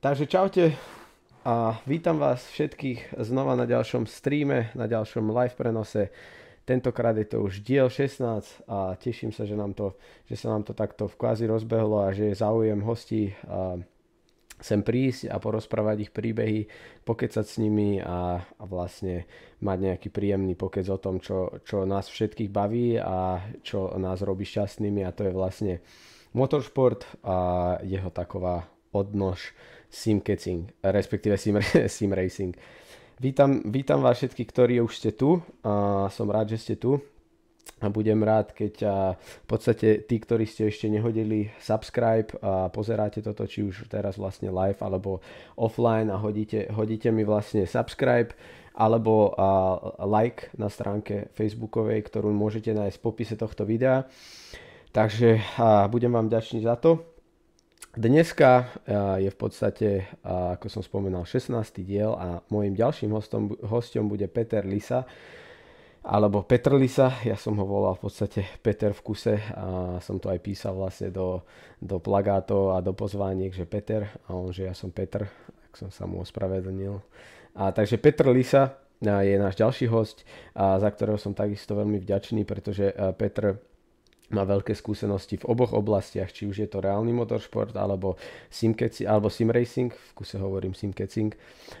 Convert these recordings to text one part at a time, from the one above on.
Takže čaute a vítam vás všetkých znova na ďalšom streame, na ďalšom live prenose. Tentokrát je to už diel 16 a teším sa, že sa nám to takto v kvázi rozbehlo a že je záujem hostí sem prísť a porozprávať ich príbehy, pokecať s nimi a vlastne mať nejaký príjemný pokec o tom, čo nás všetkých baví a čo nás robí šťastnými, a to je vlastne motoršport a jeho taková odnož simcatching, respektíve sim racing. Vítam vás všetkých, ktorí už ste tu. Som rád, že ste tu. A budem rád, keď v podstate tí, ktorí ste ešte nehodili subscribe a pozeráte toto, či už teraz vlastne live alebo offline, a hodíte mi vlastne subscribe alebo like na stránke facebookovej, ktorú môžete nájsť v popise tohto videa. Takže budem vám vďačný za to. Dneska je v podstate, ako som spomenal, 16. diel a môjim ďalším hostom bude Peter Lisa, alebo Petr Lisa. Ja som ho volal v podstate Peter v kuse a som to aj písal vlastne do plagátov a do pozvániek, že Peter, a on, že ja som Petr, tak som sa mu ospravedlnil. Takže Petr Lisa je náš ďalší host, za ktorého som takisto veľmi vďačný, pretože Petr má veľké skúsenosti v oboch oblastiach, či už je to reálny motoršport, alebo sim racing, v kuse hovorím simcatching.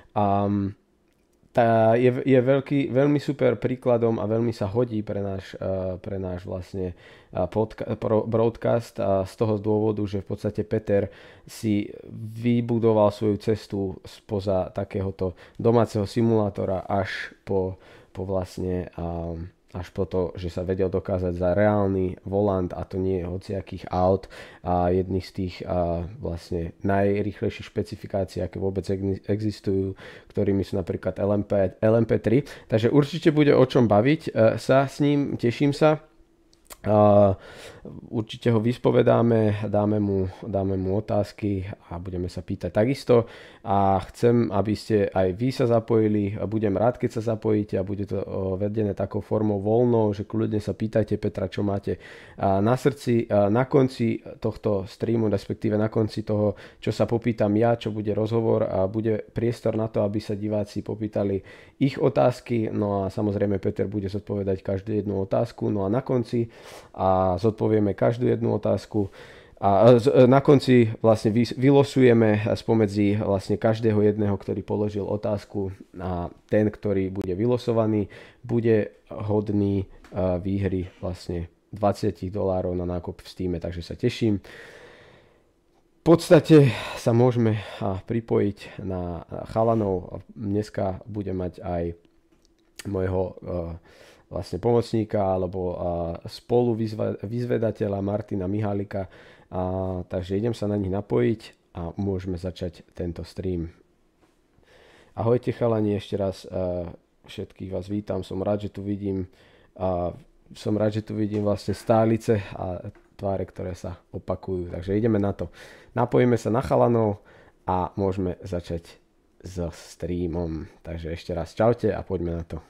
Je veľmi super príkladom a veľmi sa hodí pre náš vlastne broadcast, z toho dôvodu, že v podstate Peter si vybudoval svoju cestu spoza takéhoto domáceho simulátora až po vlastne až po to, že sa vedel dokázať za reálny volant, a to nie je hociakých aut, a jedných z tých vlastne najrýchlejších špecifikácií, aké vôbec existujú, ktorými sú napríklad LMP3. Takže určite bude o čom baviť sa s ním, teším sa. Určite ho vyspovedáme, dáme mu otázky a budeme sa pýtať takisto, a chcem, aby ste aj vy sa zapojili. Budem rád, keď sa zapojíte, a bude to vedené takou formou voľnou, že kľudne sa pýtajte Petra, čo máte na srdci. Na konci tohto streamu, respektíve na konci toho, čo sa popýtam ja, čo bude rozhovor, a bude priestor na to, aby sa diváci popýtali ich otázky. No a samozrejme Peter bude zodpovedať každú jednu otázku. No a na konci zodpovieme každú jednu otázku a na konci vlastne vylosujeme spomedzi vlastne každého jedného, ktorý položil otázku, a ten, ktorý bude vylosovaný, bude hodný výhry vlastne $20 na nákup v Steame, takže sa teším. V podstate sa môžeme pripojiť na chalanov. Dneska budem mať aj môjho vlastne pomocníka alebo spolu vyzvedateľa Martina Mihálika, takže idem sa na nich napojiť a môžeme začať tento stream. Ahojte chalani, ešte raz všetkých vás vítam, som rád, že tu vidím vlastne stálice a tváre, ktoré sa opakujú, takže ideme na to. Napojíme sa na chalanov a môžeme začať so streamom, takže ešte raz čaute a poďme na to.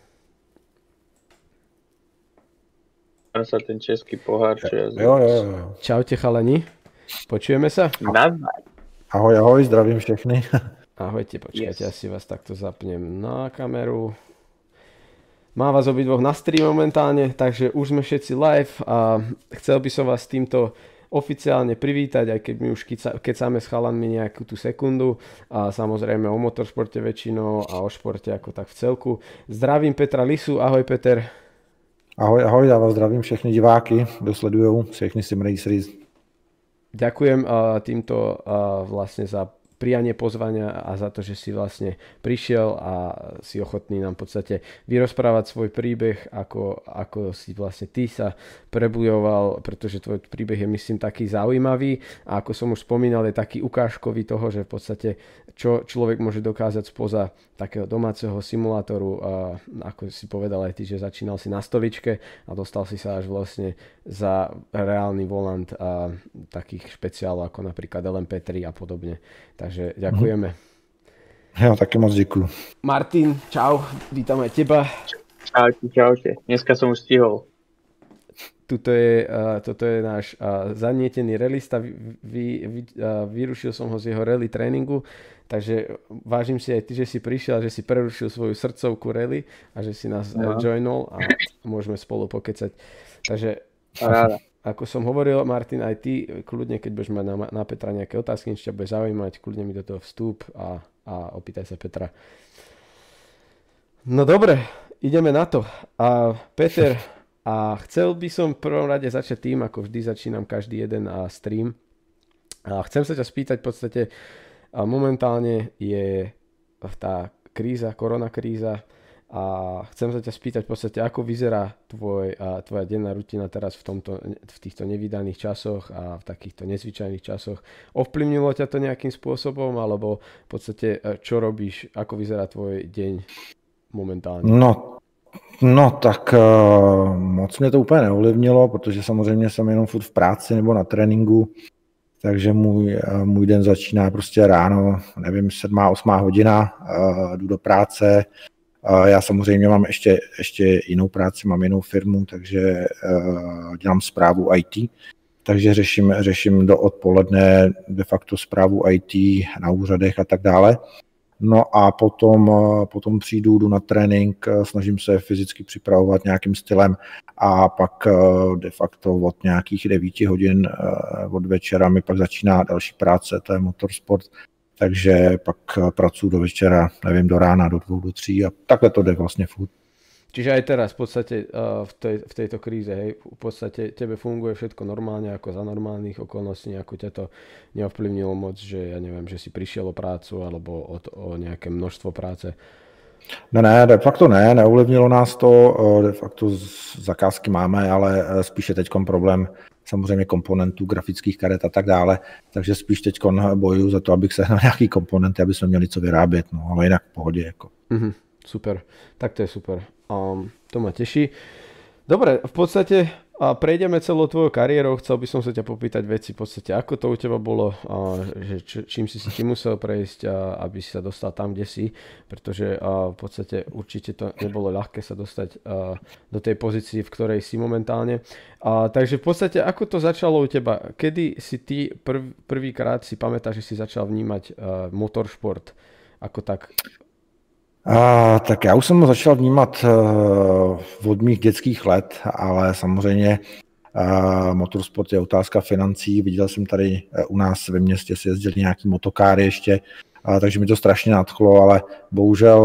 Sa ten český pohár, čo ja Jo. Čaute chalani, počujeme sa? Ahoj, zdravím všechny. Ahojte, počkajte, ja si vás takto zapnem na kameru. Mám vás obidvoch na stream momentálne, takže už sme všetci live a chcel by som vás týmto oficiálne privítať, aj keď my už kecáme s chalanmi nejakú tú sekundu, a samozrejme o motoršporte väčšinou a o športe ako tak v celku. Zdravím Petra Lisu, ahoj Peter. Ahoj, já vás zdravím všechny diváky, kdo sledujou všechny sim racery. Ďakujem týmto vlastne za prijanie pozvania a za to, že si vlastne prišiel a si ochotný nám v podstate vyrozprávať svoj príbeh, ako si vlastne ty sa prebujoval, pretože tvoj príbeh je myslím taký zaujímavý a ako som už spomínal, je taký ukážkový toho, že v podstate čo človek môže dokázať spoza takého domáceho simulátoru, ako si povedal aj ty, že začínal si na stoličke a dostal si sa až vlastne za reálny volant takých špeciálov ako napríklad LMP3 a podobne. Takže ďakujeme. Jo, taky moc děkuju. Martin, čau, vítam aj teba. Čaute. Dneska som už stihol. toto je náš zanietený relista, vyrušil som ho z jeho rally tréningu, takže vážim si aj ty, že si prišiel, že si prerušil svoju srdcovku rally a že si nás joinol a môžeme spolu pokecať. Takže ako som hovoril, Martin, aj ty kľudne, keď budeš mať na Petra nejaké otázky, niečo ťa bude zaujímať, kľudne mi do toho vstúp a opýtaj sa Petra. No dobre, ideme na to. Peter, chcel by som v prvom rade začať tým, ako vždy začínam každý jeden stream. Chcem sa ťa spýtať, v podstate momentálne je tá kríza, koronakríza, a chcem sa ťa spýtať v podstate, ako vyzerá tvoja denná rutina teraz v týchto nevídaných časoch a v takýchto nezvyčajných časoch. Ovplyvnilo ťa to nejakým spôsobom, alebo v podstate čo robíš, ako vyzerá tvoj deň momentálně? No tak moc mě to úplně neovlivnilo, protože samozřejmě jsem jenom furt v práci nebo na tréninku, takže můj den začíná prostě ráno, nevím, 7-8 hodina, jdu do práce. Já samozřejmě mám ještě jinou práci, mám jinou firmu, takže dělám správu IT, takže řeším do odpoledne de facto správu IT na úřadech a tak dále. No a potom jdu na trénink, snažím se fyzicky připravovat nějakým stylem a pak de facto od nějakých 9 hodin od večera mi pak začíná další práce, to je motorsport, takže pak pracuji do večera, nevím, do rána, do 2, do 3 a takhle to jde vlastně furt. Čiže aj teraz v podstate v tejto kríze, hej, v podstate tebe funguje všetko normálne ako za normálnych okolností, ako ťa to neovplyvnilo moc, že ja neviem, že si prišiel o prácu alebo o nejaké množstvo práce? No ne, de facto ne, neovlivnilo nás to, de facto zakázky máme, ale spíše teďkon problém samozřejmě komponentů, grafických karet a tak dále, takže spíš teďkon bojuju za to, abych sehnal nějaký komponenty, aby jsme měli co vyrábět, no, ale jinak v pohodě. Jako. Super, tak to je super. To ma teší. Dobre, v podstate prejdeme celou tvojou kariérou. Chcel by som sa ťa popýtať veci v podstate, ako to u teba bolo, že čím si ty musel prejsť, aby si sa dostal tam, kde si, pretože v podstate určite to nebolo ľahké sa dostať do tej pozícii, v ktorej si momentálne. Takže v podstate, ako to začalo u teba? Kedy si ty prvýkrát si pamätáš, že si začal vnímať motorsport ako tak? Tak já už jsem ho začal vnímat od mých dětských let, ale samozřejmě motorsport je otázka financí. Viděl jsem tady u nás ve městě si jezdili nějaký motokáry ještě, takže mi to strašně nadchlo, ale bohužel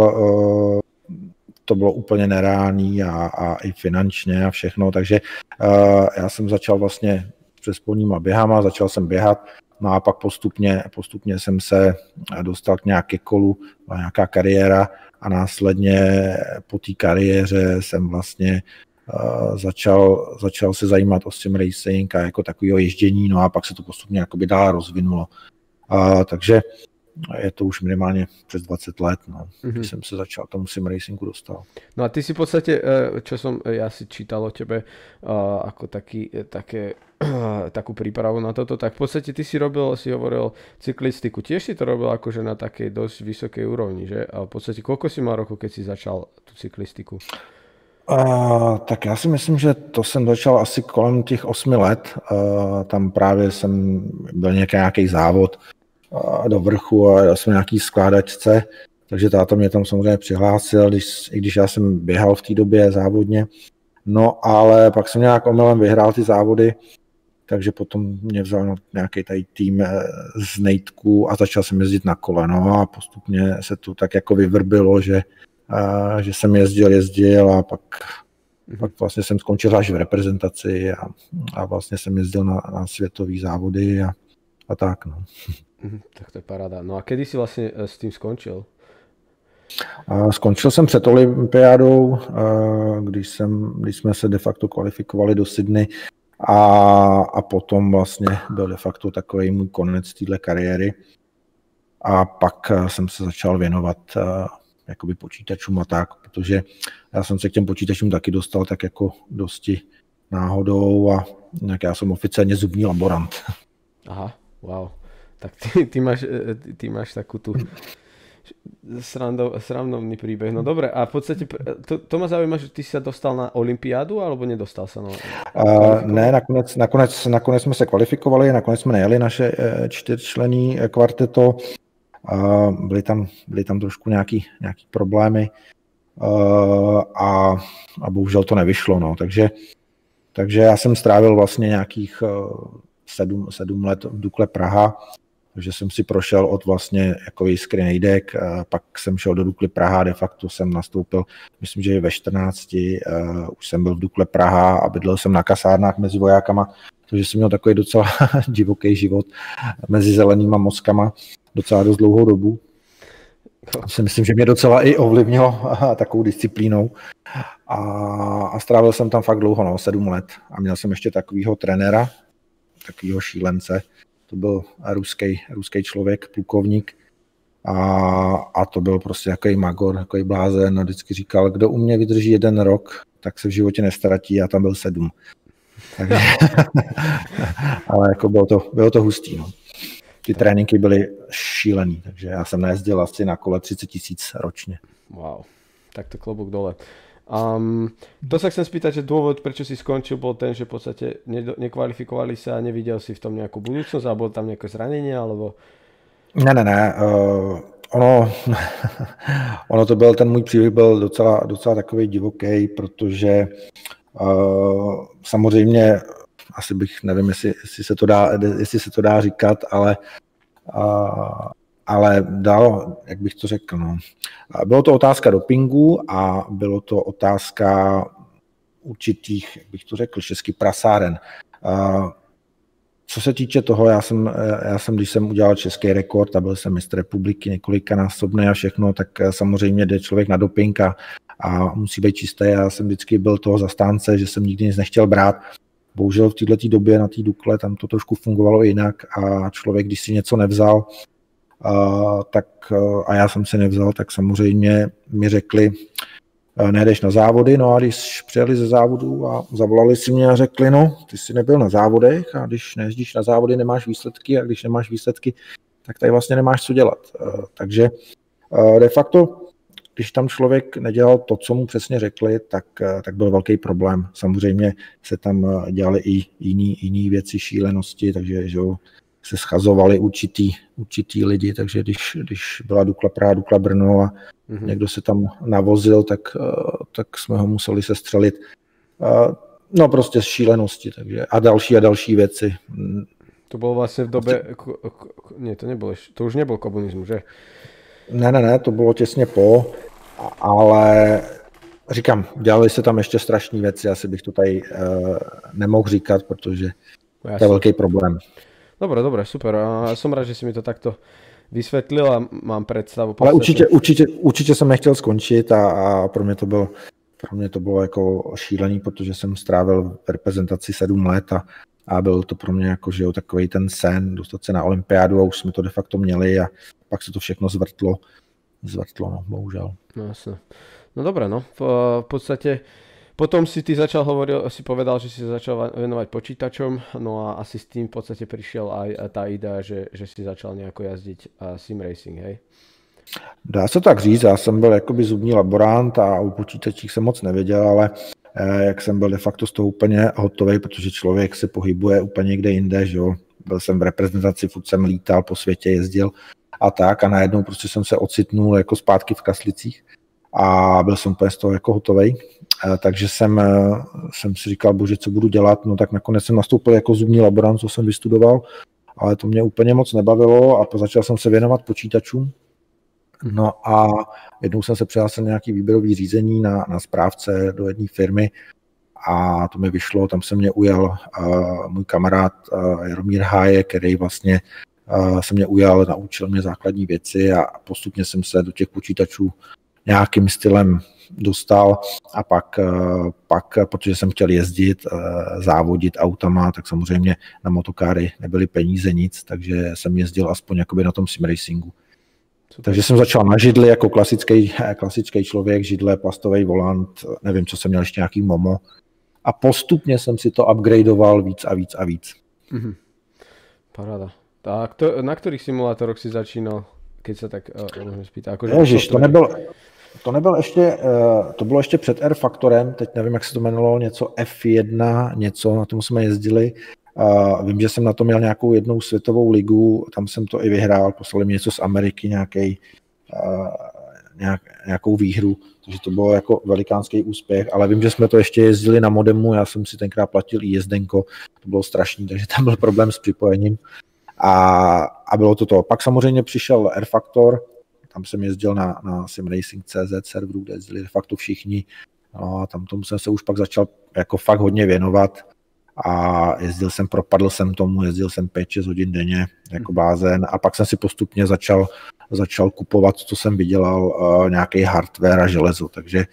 to bylo úplně nereálný a i finančně a všechno, takže já jsem začal vlastně přes polníma běhama, začal jsem běhat. No a pak postupně jsem se dostal k nějaké kolu, nějaká kariéra a následně po té kariéře jsem vlastně začal se zajímat o sim racing a jako takového ježdění, no a pak se to postupně jakoby dál rozvinulo. Takže je to už minimálně přes 20 let, no, když jsem se začal tomu sim racingu dostal. No a ty si v podstate, čo som ja si čítal o tebe ako takú prípravu na toto, tak v podstate ty si hovoril cyklistiku. Tiež si to robil akože na takej dosť vysokej úrovni, že? A v podstate koľko si mal rokov, keď si začal tú cyklistiku? Tak já si myslím, že to jsem začal asi kolem těch 8 let. Tam právě jsem byl nějaký závod do vrchu a já jsem nějaký skládačce, takže táta mě tam samozřejmě přihlásil, i když já jsem běhal v té době závodně. No ale pak jsem nějak omylem vyhrál ty závody, takže potom mě vzal nějaký tady tým z nejtku a začal jsem jezdit na kole. No a postupně se to tak jako vyvrbilo, že jsem jezdil a pak vlastně jsem skončil až v reprezentaci a vlastně jsem jezdil na světové závody a tak. No. Tak to je paráda. No a kedy si vlastně s tím skončil? Skončil jsem před olympiádou, když jsme se de facto kvalifikovali do Sydney a potom vlastně byl de facto takový můj konec téhle kariéry a pak jsem se začal věnovat jakoby počítačům a tak, protože já jsem se k těm počítačům taky dostal tak jako dosti náhodou a já jsem oficiálně zubní laborant. Aha, wow. Tak ty máš takú tú srandovný príbeh. No dobre, a v podstate to ma zaujíma, že ty si sa dostal na olympiádu, alebo nedostal sa na Ne, nakonec jsme se kvalifikovali, nakonec jsme nejeli naše 4členný kvarteto. Byly tam trošku nějaký problémy a bohužel to nevyšlo. No. Takže já jsem strávil vlastně nějakých 7 let v Dukle Praha, takže jsem si prošel od vlastně jako jiskry nejdek, pak jsem šel do Dukly Praha, de facto jsem nastoupil, myslím, že ve 14, už jsem byl v Dukle Praha a bydlel jsem na kasárnách mezi vojákama, takže jsem měl takový docela divoký život mezi zelenýma mozkama docela dost dlouhou dobu. Si myslím, že mě docela i ovlivnilo takovou disciplínou a strávil jsem tam fakt dlouho, 7 let a měl jsem ještě takovýho trenéra, takovýho šílence, to byl ruský člověk, plukovník a to byl prostě takový magor, takový blázen a vždycky říkal, kdo u mě vydrží 1 rok, tak se v životě nestratí a tam byl 7. Takže, ale jako bylo to hustý. No. Ty tréninky byly šílený, takže já jsem najezdil asi na kole 30 000 ročně. Wow, tak to klobúk dole. To sa chcem spýtať, že dôvod, prečo si skončil, bol ten, že v podstate nekvalifikovali sa a nevidel si v tom nejakú budúcnosť, alebo tam nejaké zranenie, alebo... Ne. Ono to byl, ten můj příběh byl docela takový divoký, protože samozřejmě asi bych, nevím, jestli se to dá říkat, ale dalo, jak bych to řekl, no. Bylo to otázka dopingu a bylo to otázka určitých, jak bych to řekl, český prasáren. Co se týče toho, já jsem, když jsem udělal český rekord a byl jsem mistr republiky několikanásobný a všechno, tak samozřejmě jde člověk na doping a musí být čistý. Já jsem vždycky byl toho zastánce, že jsem nikdy nic nechtěl brát. Bohužel v této době na té Dukle tam to trošku fungovalo jinak a člověk, když si něco nevzal, a já jsem si nevzal, tak samozřejmě mi řekli, nejdeš na závody, no a když přijeli ze závodu a zavolali si mě a řekli, no, ty jsi nebyl na závodech a když nejezdíš na závody, nemáš výsledky a když nemáš výsledky, tak tady vlastně nemáš co dělat. Takže de facto, když tam člověk nedělal to, co mu přesně řekli, tak byl velký problém. Samozřejmě se tam dělaly i jiné věci, šílenosti, takže že se schazovali určitý lidi, takže když byla Dukla Praha, Dukla Brno a někdo se tam navozil, tak jsme ho museli sestřelit. No prostě z šílenosti, takže a další věci. To bylo vlastně v době, ne, to už nebyl komunismus, že? Ne, to bylo těsně po, ale říkám, dělali se tam ještě strašné věci, asi bych to tady nemohl říkat, protože to je velký problém. Dobre, super. Som rád, že si mi to takto vysvetlil a mám predstavu. Ale určitě jsem nechtěl skončit a pro mě to bylo jako šílený, protože jsem strávil v reprezentaci 7 let a byl to pro mě jako, že jo, takový ten sen, dostat se na olympiádu a už jsme to de facto měli a pak se to všechno zvrtlo, no, bohužel. No jasne. No dobre, no. V podstate potom si ty povedal, že si začal venovať počítačom, no a asi s tým v podstate prišiel aj tá idea, že si začal nejako jazdiť sim racing, hej? Dá se tak říct, já jsem byl jakoby zubní laborant a o počítačích jsem moc nevěděl, ale jak jsem byl de facto z toho úplně hotový, protože člověk se pohybuje úplně někde jinde, že jo. Byl jsem v reprezentaci, furt jsem lítal po světě, jezdil a najednou prostě jsem se ocitnul jako zpátky v Kaslicích a byl jsem úplně z toho jako hotovej. Takže jsem si říkal, bože, co budu dělat, no tak nakonec jsem nastoupil jako zubní laborant, co jsem vystudoval, ale to mě úplně moc nebavilo a začal jsem se věnovat počítačům. No a jednou jsem se přihlásil nějaký výběrový řízení na správce do jedné firmy a to mi vyšlo, tam se mě ujal můj kamarád Jaromír Hájek, který vlastně se mě ujal, naučil mě základní věci a postupně jsem se do těch počítačů nějakým stylem dostal a pak, protože jsem chtěl jezdit, závodit autama, tak samozřejmě na motokáry nebyly peníze, nic, takže jsem jezdil aspoň jakoby na tom sim racingu. Takže jsem začal na židli jako klasický člověk, židle, plastový volant, nevím, co jsem měl, ještě nějaký Momo. A postupně jsem si to upgradeoval víc a víc. Paráda. Tak na ktorých simulátoroch si začínal? keď sa tak môžem spýtať. Akože Ježiš, to nebyl ještě, to bylo ještě před R Factorem, teď nevím, jak se to jmenovalo, něco F1, něco, na tom jsme jezdili. Vím, že jsem na to měl nějakou jednou světovou ligu, tam jsem to i vyhrál, poslali mi něco z Ameriky, nějakou výhru, takže to bylo jako velikánský úspěch, ale vím, že jsme to ještě jezdili na modemu, já jsem si tenkrát platil i jízdenko, to bylo strašný, takže tam byl problém s připojením a bylo to to. Pak samozřejmě přišel R Factor, tam jsem jezdil na SimRacing.cz serveru, kde jezdili de facto všichni, no a tam tomu jsem se už pak začal jako fakt hodně věnovat a propadl jsem tomu, jezdil jsem 5-6 hodin denně jako blázen a pak jsem si postupně začal kupovat, co jsem vydělal, nějaký hardware a železo, takže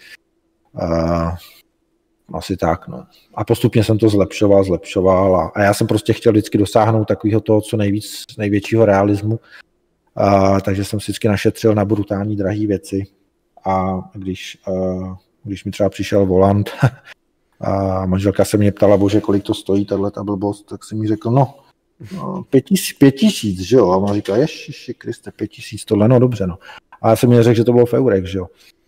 asi tak, no. A postupně jsem to zlepšoval a já jsem prostě chtěl vždycky dosáhnout takového toho, co největšího realismu, takže jsem si vždycky našetřil na brutální drahé věci a když mi třeba přišel volant a manželka se mě ptala, bože, kolik to stojí, tato blbost, tak jsem mi řekl, no 5 000, že jo? A ona říká, ježiši Kriste, 5 000, tohle, no dobře, no. A já jsem mi řekl, že to bylo v eurech, že jo?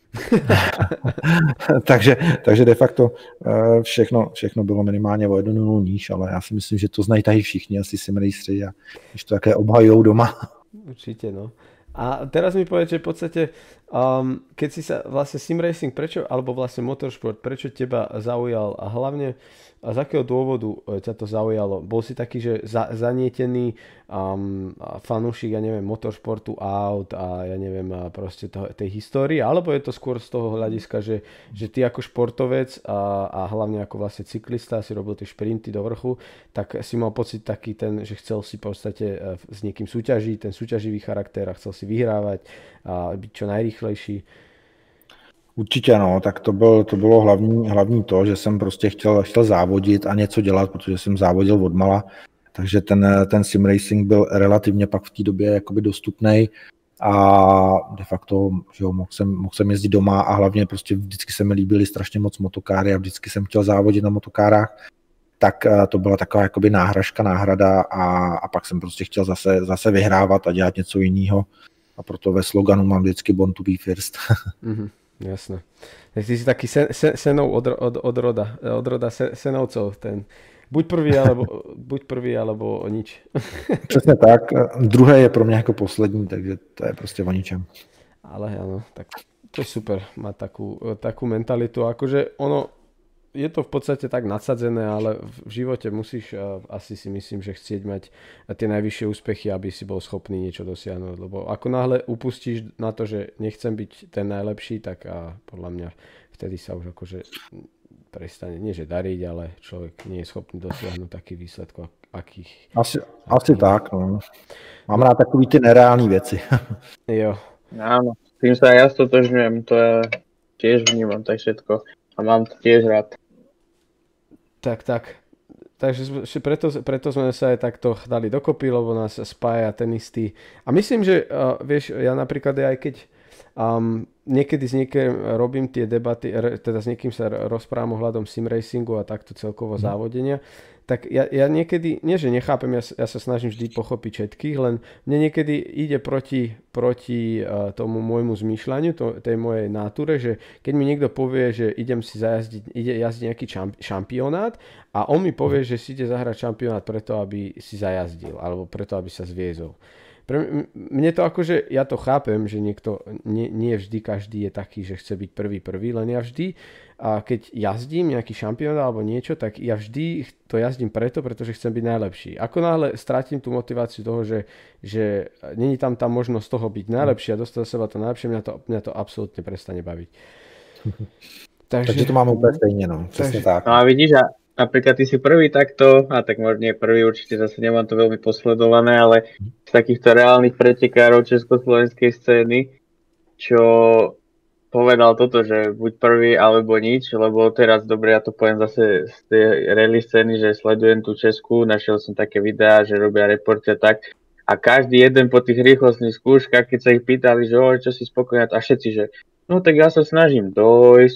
takže de facto všechno bylo minimálně o 1 nulu níž, ale já si myslím, že to znají tady všichni, asi simraceri, a když to také obhajujou doma. Určite, no. A teraz mi povedz, že v podstate, keď si sa vlastne simracing, alebo vlastne motorsport, prečo teba zaujal a hlavne z akého dôvodu ťa to zaujalo? Bol si taký, že zanietený fanúšik, ja neviem, motorsportu, aut a ja neviem, proste tej histórie, alebo je to skôr z toho hľadiska, že ty ako športovec a hlavne ako vlastne cyklista si robil tie šprinty do vrchu, tak si mal pocit taký ten, že chcel si v podstate s niekým súťažiť, ten súťaživý charakter a chcel si vyhrávať a byť čo najrýchlejší. Určitě no, tak to bylo hlavní to, že jsem prostě chtěl závodit a něco dělat, protože jsem závodil odmala, takže ten simracing byl relativně pak v té době jakoby dostupnej a de facto, že jo, mohl jsem jezdit doma a hlavně prostě vždycky se mi líbily strašně moc motokáry a vždycky jsem chtěl závodit na motokárách, tak to byla taková jakoby náhrada a pak jsem prostě chtěl zase vyhrávat a dělat něco jiného a proto ve sloganu mám vždycky Born to be first. Mm-hmm. Jasné. Tak ty si taký senov od roda senovcov, ten buď prvý, alebo nič. Přesně tak. Druhé je pro mě jako poslední, takže to je prostě o ničem. Ale áno, tak to je super, má takú mentalitu, akože ono je to v podstate tak nadsadzené, ale v živote musíš asi si myslím, že chcieť mať tie najvyššie úspechy, aby si bol schopný niečo dosiahnuť, lebo ako náhle upustíš na to, že nechcem byť ten najlepší, tak podľa mňa vtedy sa už akože prestane, nie že dariť, ale človek nie je schopný dosiahnuť taký výsledok, akých... Asi tak, no. Mám rád takový ty nereálne veci. Jo. Áno, tým sa ja stotožňujem, to ja tiež vnímam tak všetko a mám to tiež rád. Tak. Takže preto sme sa aj takto dali dokopy, lebo nás spája ten istý. A myslím, že vieš, ja napríklad aj keď niekedy s niekým robím tie debaty, teda s niekým sa rozprávam ohľadom simracingu a takto celkovo závodenia, tak ja niekedy, nie že nechápem, ja sa snažím vždy pochopiť všetkých, len mne niekedy ide proti tomu môjmu zmýšľaniu, tej mojej náture, že keď mi niekto povie, že ide jazdiť nejaký šampionát a on mi povie, že si ide zahrať šampionát preto, aby si zajazdil, alebo preto, aby sa zviezol. Mne to akože, ja to chápem, že niekto, nie vždy každý je taký, že chce byť prvý, len ja vždy, a keď jazdím nejaký šampión alebo niečo, tak ja vždy to jazdím pretože chcem byť najlepší. Ako náhle stratím tú motiváciu toho, že není tam tá možnosť toho byť najlepší a dostať do seba to najlepšie, mňa to absolútne prestane baviť. Takže to máme úplne stejne, no. Přesne tak. No a vidíš, napríklad ty si prvý takto, a tak možno nie prvý, určite zase nemám to veľmi posledované, ale z takýchto reálnych pretekárov československej scény, čo povedal toto, že buď prvý alebo nič, lebo teraz dobre, ja to poviem zase z tej rally scény, že sledujem tú Česku, našiel som také videá, že robia reporty a tak, a každý jeden po tých rýchlostných skúškach, keď sa ich pýtali, že čo si spokojný, a všetci, že no tak ja sa snažím dojsť,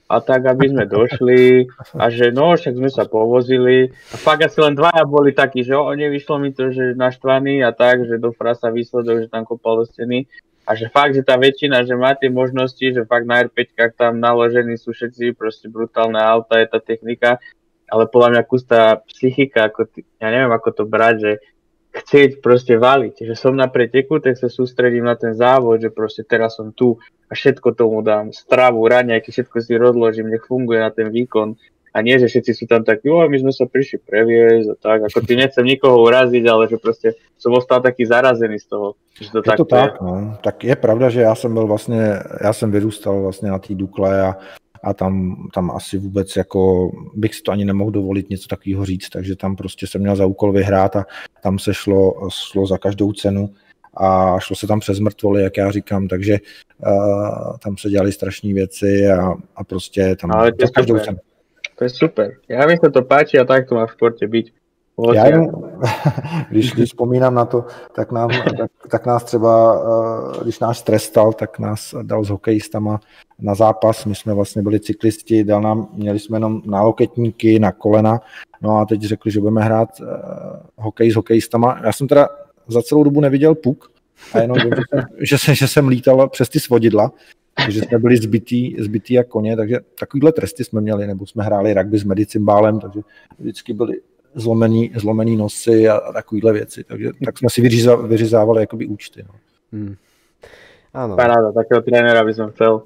a tak, aby sme došli a že no, však sme sa povozili a fakt asi len dvaja boli takí, že nevyšlo mi to, že naštvaný a tak, že do frasa výsledok, že tam kopal do steny a že fakt, že tá väčšina, že má tie možnosti, že fakt na R5-kách tam naložení sú všetci proste brutálne auta, je tá technika, ale podľa mňa kus tá psychika, ja neviem ako to brať, že chcieť proste valiť, že som na preteku, tak sa sústredím na ten závod, že proste teraz som tu a všetko tomu dám, stravu, raňajky, všetko si rozložím, nech funguje na ten výkon a nie, že všetci sú tam takí, my sme sa prišli previesť a tak, ako tým nechcem nikoho uraziť, ale že proste som ostal taký zarazený z toho. Že to je to tak, no. Tak je pravda, že já jsem vyrůstal vlastně na té Dukle a tam asi vůbec jako bych si to ani nemohl dovolit něco takového říct, takže tam prostě jsem měl za úkol vyhrát a tam se šlo za každou cenu a šlo se tam přes mrtvoly, jak já říkám, takže tam se dělaly strašné věci a prostě tam za každou cenu. To je super. Já mi se to páči a tak to má v športě být. Já jenom, když vzpomínám na to, tak nás třeba, když náš trestal, tak nás dal s hokejistama na zápas, my jsme vlastně byli cyklisti, měli jsme jenom náloketníky na kolena, no a teď řekli, že budeme hrát hokej s hokejistama. Já jsem teda za celou dobu neviděl puk a jenom vím, že jsem lítal přes ty svodidla, takže jsme byli zbytí jak koně, takže takovýhle tresty jsme měli, nebo jsme hráli rugby s medicimbálem, takže vždycky byli zlomený nosy a takovýhle věci, takže tak jsme si vyřizávali jakoby účty. No. Áno. Paráda, takého trénera by som chcel.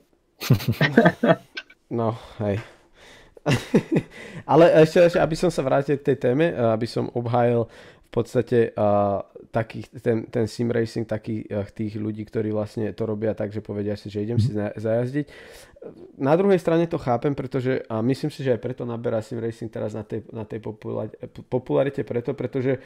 No, hej. Ale ešte, aby som sa vrátil k tej téme, aby som obhájil v podstate ten sim racing takých tých ľudí, ktorí vlastne to robia tak, že povedia si, že idem si zajazdiť. Na druhej strane to chápem, pretože a myslím si, že aj preto naberá sim racing teraz na tej popularite pretože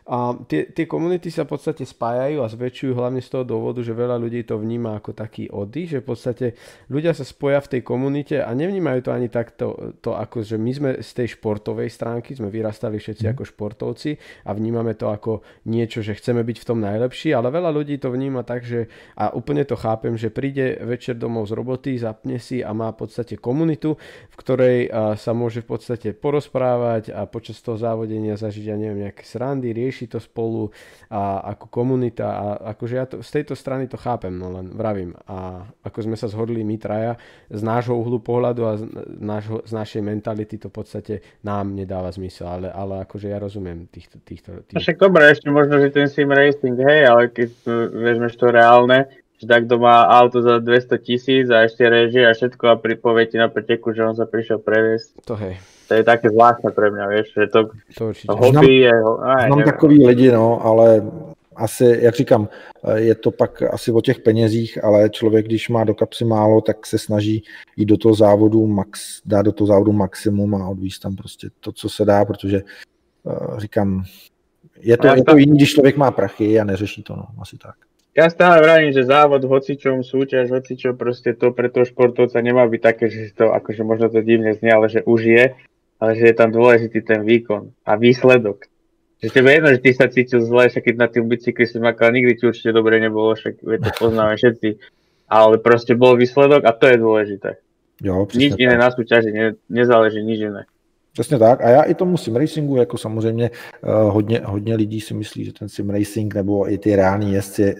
tie komunity sa v podstate spájajú a zväčšujú hlavne z toho dôvodu, že veľa ľudí to vníma ako taký oddych, že v podstate ľudia sa spoja v tej komunite a nevnímajú to ani takto, ako že my sme z tej športovej stránky, sme vyrastali všetci ako športovci a vnímame to ako niečo, že chceme byť v tom najlepší, ale veľa ľudí to vníma tak, že a úplne to chápem, že príde večer domov z roboty, zapne si a má v podstate komunitu, v ktorej sa môže v podstate porozprávať a počas toho závodenia zažiť, ja neviem, nejaké srandy, rieši to spolu a ako komunita a akože ja to, z tejto strany to chápem, no len vravím a ako sme sa zhodli my traja z nášho uhlu pohľadu a z našej mentality to v podstate nám nedáva zmysel, ale akože ja rozumiem týchto. Však dobre, ešte možno, že ten sim racing, hej, ale keď vezmeš to reálne, že takto má auto za 200 000 a ešte režie a všetko a povie ti na preteku, že on sa prišiel previesť. To hej. To je také zvláštne pre mňa, vieš, že to hobby je... Mám takový lidi, no, ale asi, jak říkám, je to pak asi o těch penězích, ale člověk, když má do kapsy málo, tak se snaží jít do toho závodu dát do toho závodu maximum a odvízt tam prostě to, co se dá, protože říkám, je to jiný, když člověk má prachy a neřeší to, no, asi tak. Ja stále vravím, že závod v hocičom, súťaž, hocičo, proste to pre toho športovca nemá byť také, že to akože možno to divne znie, ale že už je, ale že je tam dôležitý ten výkon a výsledok. Že tebe jedno, že ty sa cítil zle, však keď na tým bicykli si makal, nikdy ti určite dobre nebolo, však to poznáme všetci, ale proste bol výsledok a to je dôležité. Jo, nič iné na súťaži, nezáleží nič iné. Přesně tak. A já i tomu sim racingu, jako samozřejmě hodně lidí si myslí, že ten sim racing nebo i ty reální jezdci,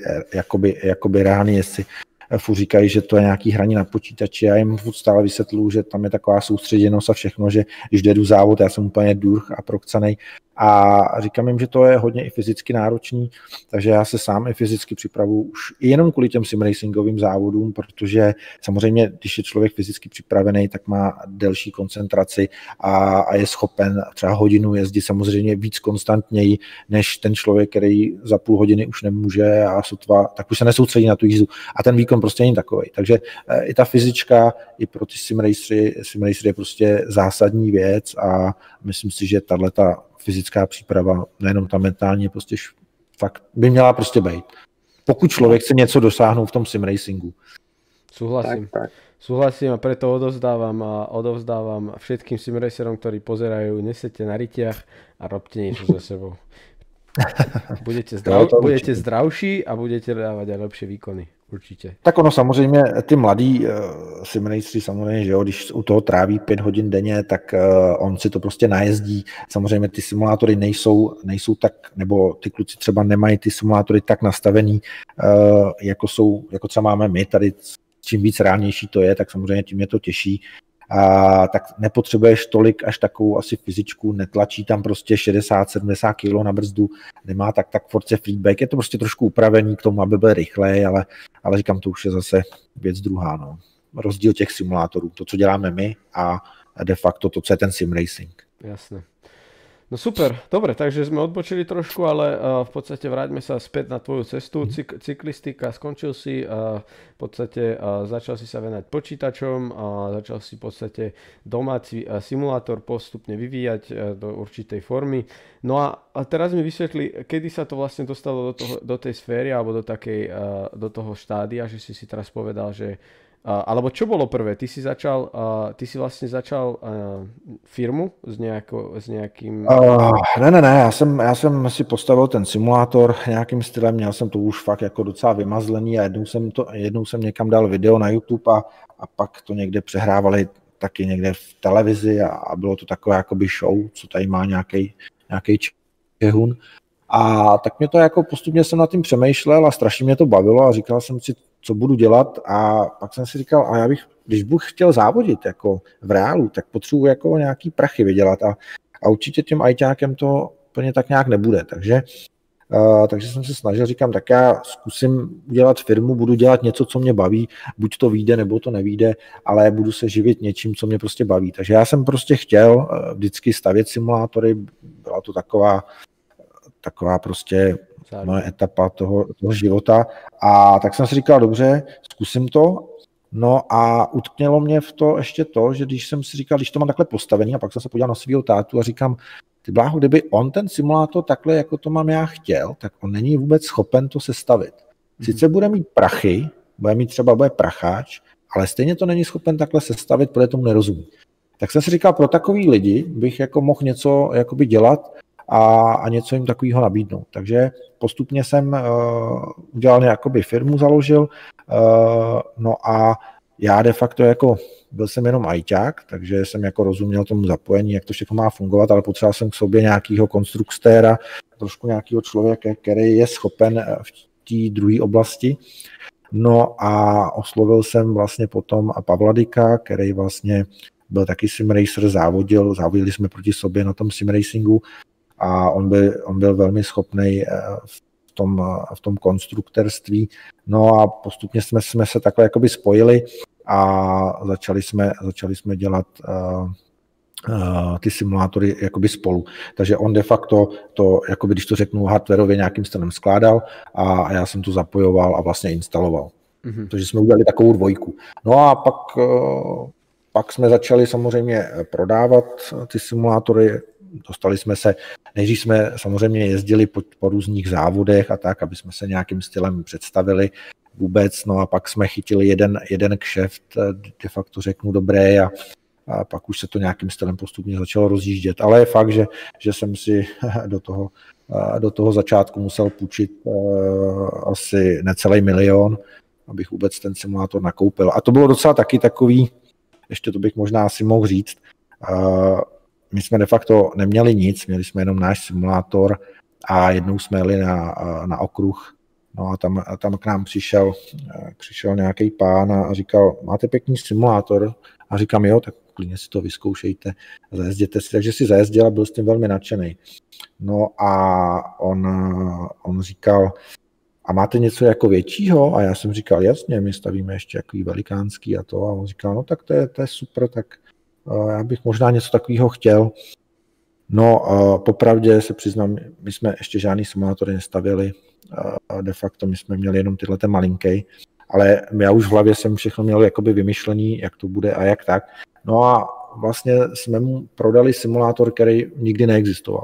jakoby reální jezdci, furt říkají, že to je nějaký hraní na počítači. Já jim furt stále vysvětluju, že tam je taková soustředěnost a všechno, že když jdu závod, já jsem úplně durch a prokcanej. A říkám jim, že to je hodně i fyzicky náročný, takže já se sám i fyzicky připravuju už i jenom kvůli těm simracingovým závodům, protože samozřejmě, když je člověk fyzicky připravený, tak má delší koncentraci a je schopen třeba hodinu jezdit samozřejmě víc konstantněji, než ten člověk, který za půl hodiny už nemůže a sotva, tak už se nesoustředí na tu jízdu. A ten výkon prostě není takový. Takže i ta fyzička, i pro ty simracery je prostě zásadní věc a myslím si, že tato fyzická příprava, nejenom ta mentální, prostě fakt by měla prostě být. Pokud člověk chce něco dosáhnout v tom simracingu. Súhlasím. Tak. Súhlasím a preto odovzdávam všetkým simracerom, ktorí pozerajú, nesete na rytiach a robte niečo so sebou. Budete zdravší a budete dávať aj lepšie výkony. určitě. Tak ono samozřejmě, ty mladí simraceri samozřejmě, že jo, když u toho tráví 5 hodin denně, tak on si to prostě najezdí. Samozřejmě ty simulátory nejsou tak, nebo ty kluci třeba nemají ty simulátory tak nastavený, jako třeba máme my tady. Čím víc reálnější to je, tak samozřejmě tím je to těžší. Tak nepotřebuješ tolik až takovou asi fyzičku, netlačí tam prostě 60-70 kg na brzdu, nemá tak Force feedback, je to prostě trošku upravený k tomu, aby byl rychlej, ale říkám, to už je zase věc druhá. No. Rozdíl těch simulátorů, to, co děláme my a de facto to, co je ten sim racing. Jasné. No super, dobre, takže sme odbočili trošku, ale v podstate vráťme sa späť na tvoju cestu. Cyklistika, skončil si, v podstate začal si sa venovať počítačom, začal si v podstate domáci simulátor postupne vyvíjať do určitej formy. No a teraz mi vysvetli, kedy sa to vlastne dostalo do tej sféry alebo do toho štádia, že si teraz povedal, že alebo čo bolo prvé? Ty si vlastne začal firmu s nejakým... Ne, já jsem si postavil ten simulátor nějakým stylem, měl jsem to už fakt jako docela vymazlený a jednou jsem někam dal video na YouTube a pak to někde přehrávali taky někde v televizi a bylo to takové jakoby show, co tady má nějaký čehun. A tak mě to jako postupně jsem nad tím přemýšlel a strašně mě to bavilo a říkal jsem si, co budu dělat a pak jsem si říkal, a já bych, když bych chtěl závodit jako v reálu, tak potřebuji jako nějaký prachy vydělat a určitě tím ajťákem to úplně tak nějak nebude, takže jsem se snažil, říkám, tak já zkusím udělat firmu, budu dělat něco, co mě baví, buď to vyjde, nebo to nevyjde, ale budu se živit něčím, co mě prostě baví, takže já jsem prostě chtěl vždycky stavět simulátory, byla to taková prostě moje etapa toho života a tak jsem si říkal, dobře, zkusím to, no a utknělo mě v to ještě to, že když jsem si říkal, když to mám takhle postavený a pak jsem se podíval na svýho tátu a říkám, ty bláho, kdyby on ten simulátor takhle, jako to mám já chtěl, tak on není vůbec schopen to sestavit. Sice bude mít prachy, bude pracháč, ale stejně to není schopen takhle sestavit, protože tomu nerozumí. Tak jsem si říkal, pro takový lidi bych jako mohl něco jakoby dělat, a něco jim takového nabídnout. Takže postupně jsem udělal jakoby firmu, založil, no a já de facto jako byl jsem jenom ajťák, takže jsem jako rozuměl tomu zapojení, jak to všechno má fungovat, ale potřeboval jsem k sobě nějakého konstruktéra, trošku nějakého člověka, který je schopen v té druhé oblasti. No a oslovil jsem vlastně potom Pavla Dyka, který vlastně byl taky simracer, závodili jsme proti sobě na tom simracingu, a on byl velmi schopný v tom konstruktorství. No a postupně jsme se takhle jakoby spojili a začali jsme dělat ty simulátory jakoby spolu. Takže on de facto to, jakoby, když to řeknu, hardwareově nějakým stylem skládal a já jsem to zapojoval a vlastně instaloval. Mm-hmm. Takže jsme udělali takovou dvojku. No a pak jsme začali samozřejmě prodávat ty simulátory. Dostali jsme se, nejdřív jsme samozřejmě jezdili po různých závodech a tak, aby jsme se nějakým stylem představili vůbec, no a pak jsme chytili jeden kšeft, de facto řeknu dobré a pak už se to nějakým stylem postupně začalo rozjíždět, ale je fakt, že jsem si do toho začátku musel půjčit asi necelý 1 000 000, abych vůbec ten simulátor nakoupil. A to bylo docela taky takový, ještě to bych možná asi mohl říct, my jsme de facto neměli nic, měli jsme jenom náš simulátor a jednou jsme jeli na okruh, no a tam k nám přišel nějaký pán a říkal, máte pěkný simulátor? A říkám, jo, tak klidně si to vyzkoušejte, zajezděte si, takže si zajezdil a byl s tím velmi nadšený. No a on říkal, a máte něco jako většího? A já jsem říkal, jasně, my stavíme ještě jaký velikánský a to. A on říkal, no tak to je super, tak já bych možná něco takového chtěl. No, popravdě se přiznám, my jsme ještě žádný simulátory nestavili. De facto my jsme měli jenom tyhle malinký, ale já už v hlavě jsem všechno měl jakoby vymyšlený, jak to bude a jak tak. No a vlastně jsme mu prodali simulátor, který nikdy neexistoval.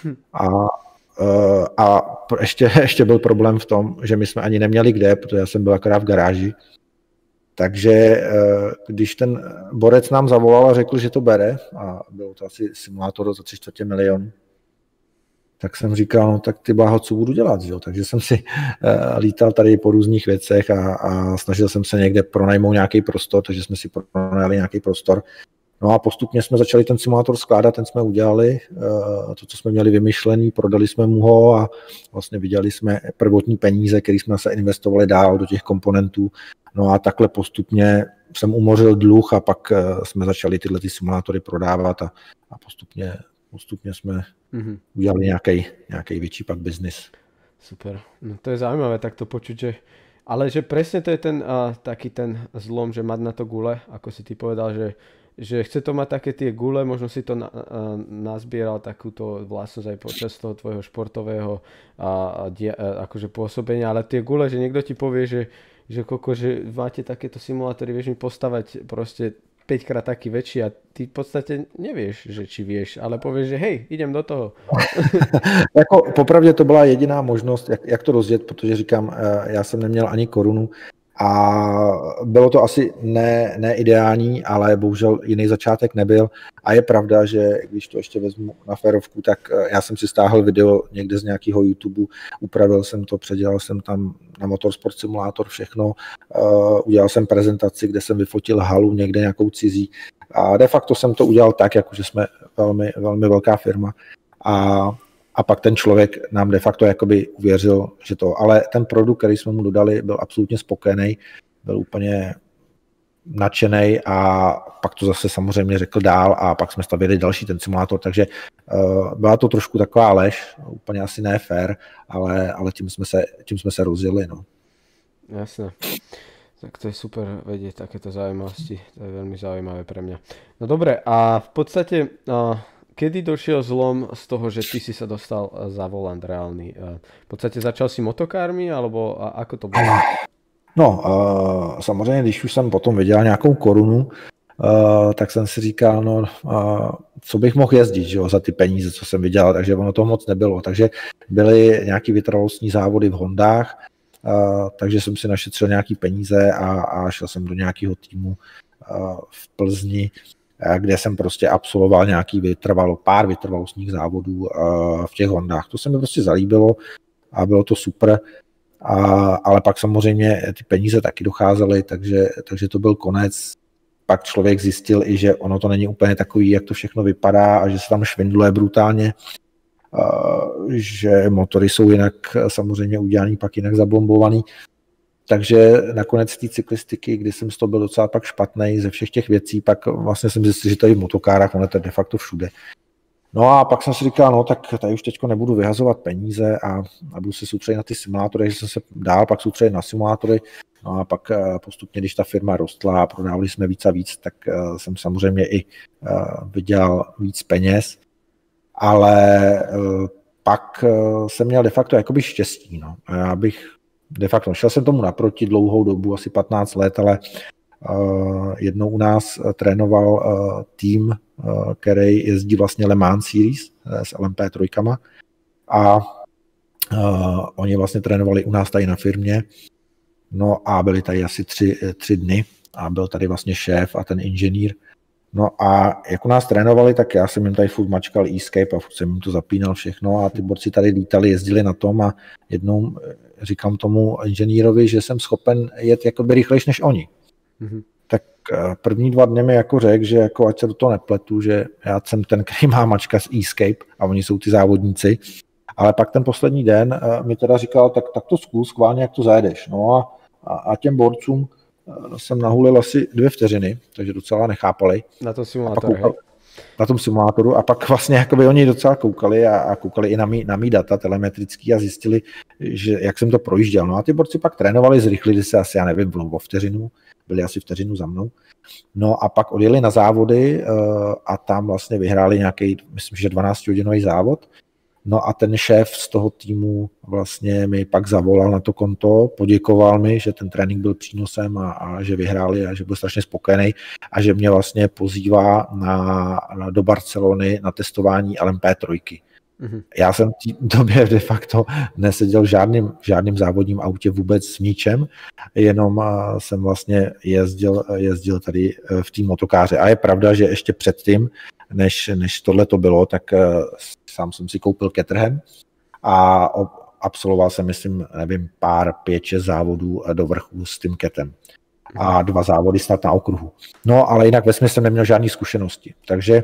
A ještě byl problém v tom, že my jsme ani neměli kde, protože já jsem byl akorát v garáži. Takže když ten borec nám zavolal a řekl, že to bere, a byl to asi simulátor za 3/4 milionu, tak jsem říkal, no tak ty bláho, co budu dělat, jo? Takže jsem si lítal tady po různých věcech a snažil jsem se někde pronajmout nějaký prostor, takže jsme si pronajali nějaký prostor. No a postupně jsme začali ten simulátor skládat, ten jsme udělali, to, co jsme měli vymyšlený, prodali jsme mu ho a vlastně vydělali jsme prvotní peníze, které jsme se investovali dál do těch komponentů. No a takhle postupně jsem umořil dluh a pak jsme začali tyhle simulátory prodávat a postupně jsme udělali nějaký větší pak biznis. Super, no to je zaujímavé takto počuť, že presne to je ten taký ten zlom, že mať na to gule, ako si ty povedal, že chce to mať také tie gule, možno si to nazbieral takúto vlastnosť aj počas toho tvojho športového akože pôsobenia, ale tie gule, že niekto ti povie, že máte takéto simulátory, vieš mi postavať proste 5-krát taký väčší a ty v podstate nevieš, že či vieš, ale povieš, že hej, idem do toho. Jako popravdě to byla jediná možnost, jak to rozjet, protože říkám, já jsem neměl ani korunu a bylo to asi ne ideální, ale bohužel jiný začátek nebyl a je pravda, že když to ještě vezmu na férovku, tak já jsem si stáhl video někde z nějakého YouTube, upravil jsem to, předělal jsem tam na Motorsport Simulator všechno, udělal jsem prezentaci, kde jsem vyfotil halu někde nějakou cizí a de facto jsem to udělal tak, jakože jsme velmi, velmi velká firma a pak ten člověk nám de facto jakoby uvěřil, že to, ale ten produkt, který jsme mu dodali, byl absolutně spokojený, byl úplně nadšenej a pak to zase samozřejmě řekl dál a pak jsme stavili další ten simulátor, takže byla to trošku taková lež, úplně asi ne fair, ale tím jsme se rozjeli. No. Jasné. Tak to je super vedieť takéto zaujímavosti, to je veľmi zaujímavé pre mňa. No dobre, a v podstate kedy došiel zlom z toho, že ty si sa dostal za volant reálny? V podstate začal si motokármi, alebo ako to bylo? No, samozřejmě, když už jsem potom vydělal nějakou korunu, tak jsem si říkal, no, co bych mohl jezdit, že jo, za ty peníze, co jsem vydělal, takže ono toho moc nebylo. Takže byly nějaký vytrvalostní závody v Hondách, takže jsem si našetřil nějaký peníze a šel jsem do nějakého týmu v Plzni, kde jsem prostě absolvoval pár vytrvalostních závodů v těch Hondách. To se mi prostě zalíbilo a bylo to super, ale pak samozřejmě ty peníze taky docházely, takže to byl konec. Pak člověk zjistil i, že ono to není úplně takový, jak to všechno vypadá a že se tam švindluje brutálně, že motory jsou jinak samozřejmě udělaný, pak jinak zablombovaný. Takže nakonec té cyklistiky, kdy jsem z toho byl docela pak špatnej ze všech těch věcí, pak vlastně jsem zjistil, že tady v motokárách, ono je de facto všude. No a pak jsem si říkal, no tak tady už teďko nebudu vyhazovat peníze a budu se soustředit na ty simulátory, že jsem se dál pak soustředit na simulátory. No a pak postupně, když ta firma rostla a prodávali jsme víc a víc, tak jsem samozřejmě i vydělal víc peněz. Ale pak jsem měl de facto jakoby štěstí. No. Já bych de facto šel jsem tomu naproti dlouhou dobu, asi 15 let, ale jednou u nás trénoval tým, který jezdí vlastně Le Mans Series s LMP3 a oni vlastně trénovali u nás tady na firmě. No a byli tady asi tři dny a byl tady vlastně šéf a ten inženýr. No a jak u nás trénovali, tak já jsem jim tady furt mačkal e-scape a furt jsem jim to zapínal všechno a ty borci tady lítali, jezdili na tom a jednou říkám tomu inženýrovi, že jsem schopen jet jakoby rychlejš než oni. Mm-hmm. Tak první 2 dny mi jako řekl, že jako ať se do toho nepletu, že já jsem ten, který má mačka z e-scape a oni jsou ty závodníci. Ale pak ten poslední den mi teda říkal, tak to zkus, schválně, jak to zajedeš. No a těm borcům jsem nahulil asi 2 vteřiny, takže docela nechápali. Na tom simulátoru, na tom simulátoru a pak vlastně jakoby oni docela koukali a koukali i na mý data telemetrický a zjistili, že jak jsem to projížděl. No a ty borci pak trénovali, zrychlili se asi, já nevím, o vteřinu, byli asi vteřinu za mnou. No a pak odjeli na závody a tam vlastně vyhráli nějaký, myslím, že 12hodinový závod. No a ten šéf z toho týmu vlastně mi pak zavolal na to konto, poděkoval mi, že ten trénink byl přínosem a že vyhráli a že byl strašně spokojený a že mě vlastně pozývá do Barcelony na testování LMP3. Mm-hmm. Já jsem v té době de facto neseděl v žádným závodním autě vůbec v ničem, jenom jsem vlastně jezdil tady v té motokáře. A je pravda, že ještě předtím, než tohle to bylo, tak sám jsem si koupil Caterham a absolvoval jsem, myslím, nevím, 5-6 závodů do vrchu s tím Catem a 2 závody snad na okruhu. No, ale jinak vesměs jsem neměl žádné zkušenosti, takže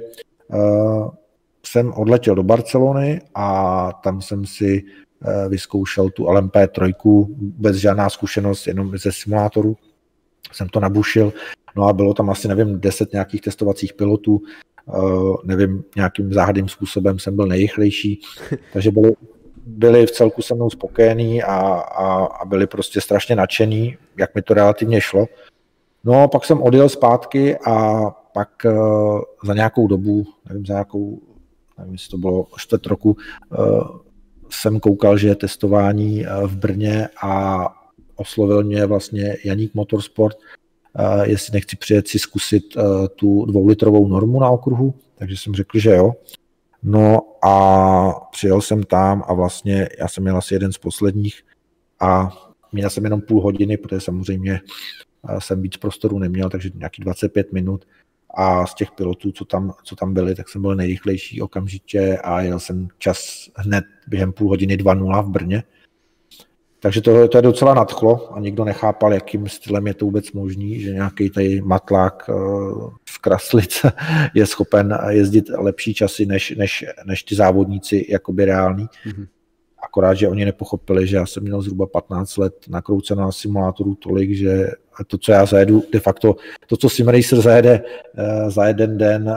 jsem odletěl do Barcelony a tam jsem si vyzkoušel tu LMP3, vůbec žádná zkušenost, jenom ze simulátoru jsem to nabušil, no a bylo tam asi, nevím, 10 nějakých testovacích pilotů, nevím, nějakým záhadným způsobem jsem byl nejrychlejší, takže byli v celku se mnou spokojení a byli prostě strašně nadšení, jak mi to relativně šlo. No, pak jsem odjel zpátky a pak za nějakou dobu, nevím, jestli to bylo 4 roku, jsem koukal, že je testování v Brně a oslovil mě vlastně Janík Motorsport, jestli nechci přijet si zkusit tu 2litrovou normu na okruhu, takže jsem řekl, že jo. No a přijel jsem tam a vlastně já jsem měl asi jeden z posledních a měl jsem jenom půl hodiny, protože samozřejmě jsem víc prostoru neměl, takže nějaký 25 minut a z těch pilotů, co tam byli, tak jsem byl nejrychlejší okamžitě a jel jsem čas hned během půl hodiny 2:0 v Brně. Takže to je docela nadchlo a nikdo nechápal, jakým stylem je to vůbec možný, že nějaký tady matlák z Kraslic je schopen jezdit lepší časy než ty závodníci jakoby reální. Mm-hmm. Akorát, že oni nepochopili, že já jsem měl zhruba 15 let nakrouceno na simulátoru tolik, že to, co já zajedu, de facto to, co SimRacer zajede za jeden den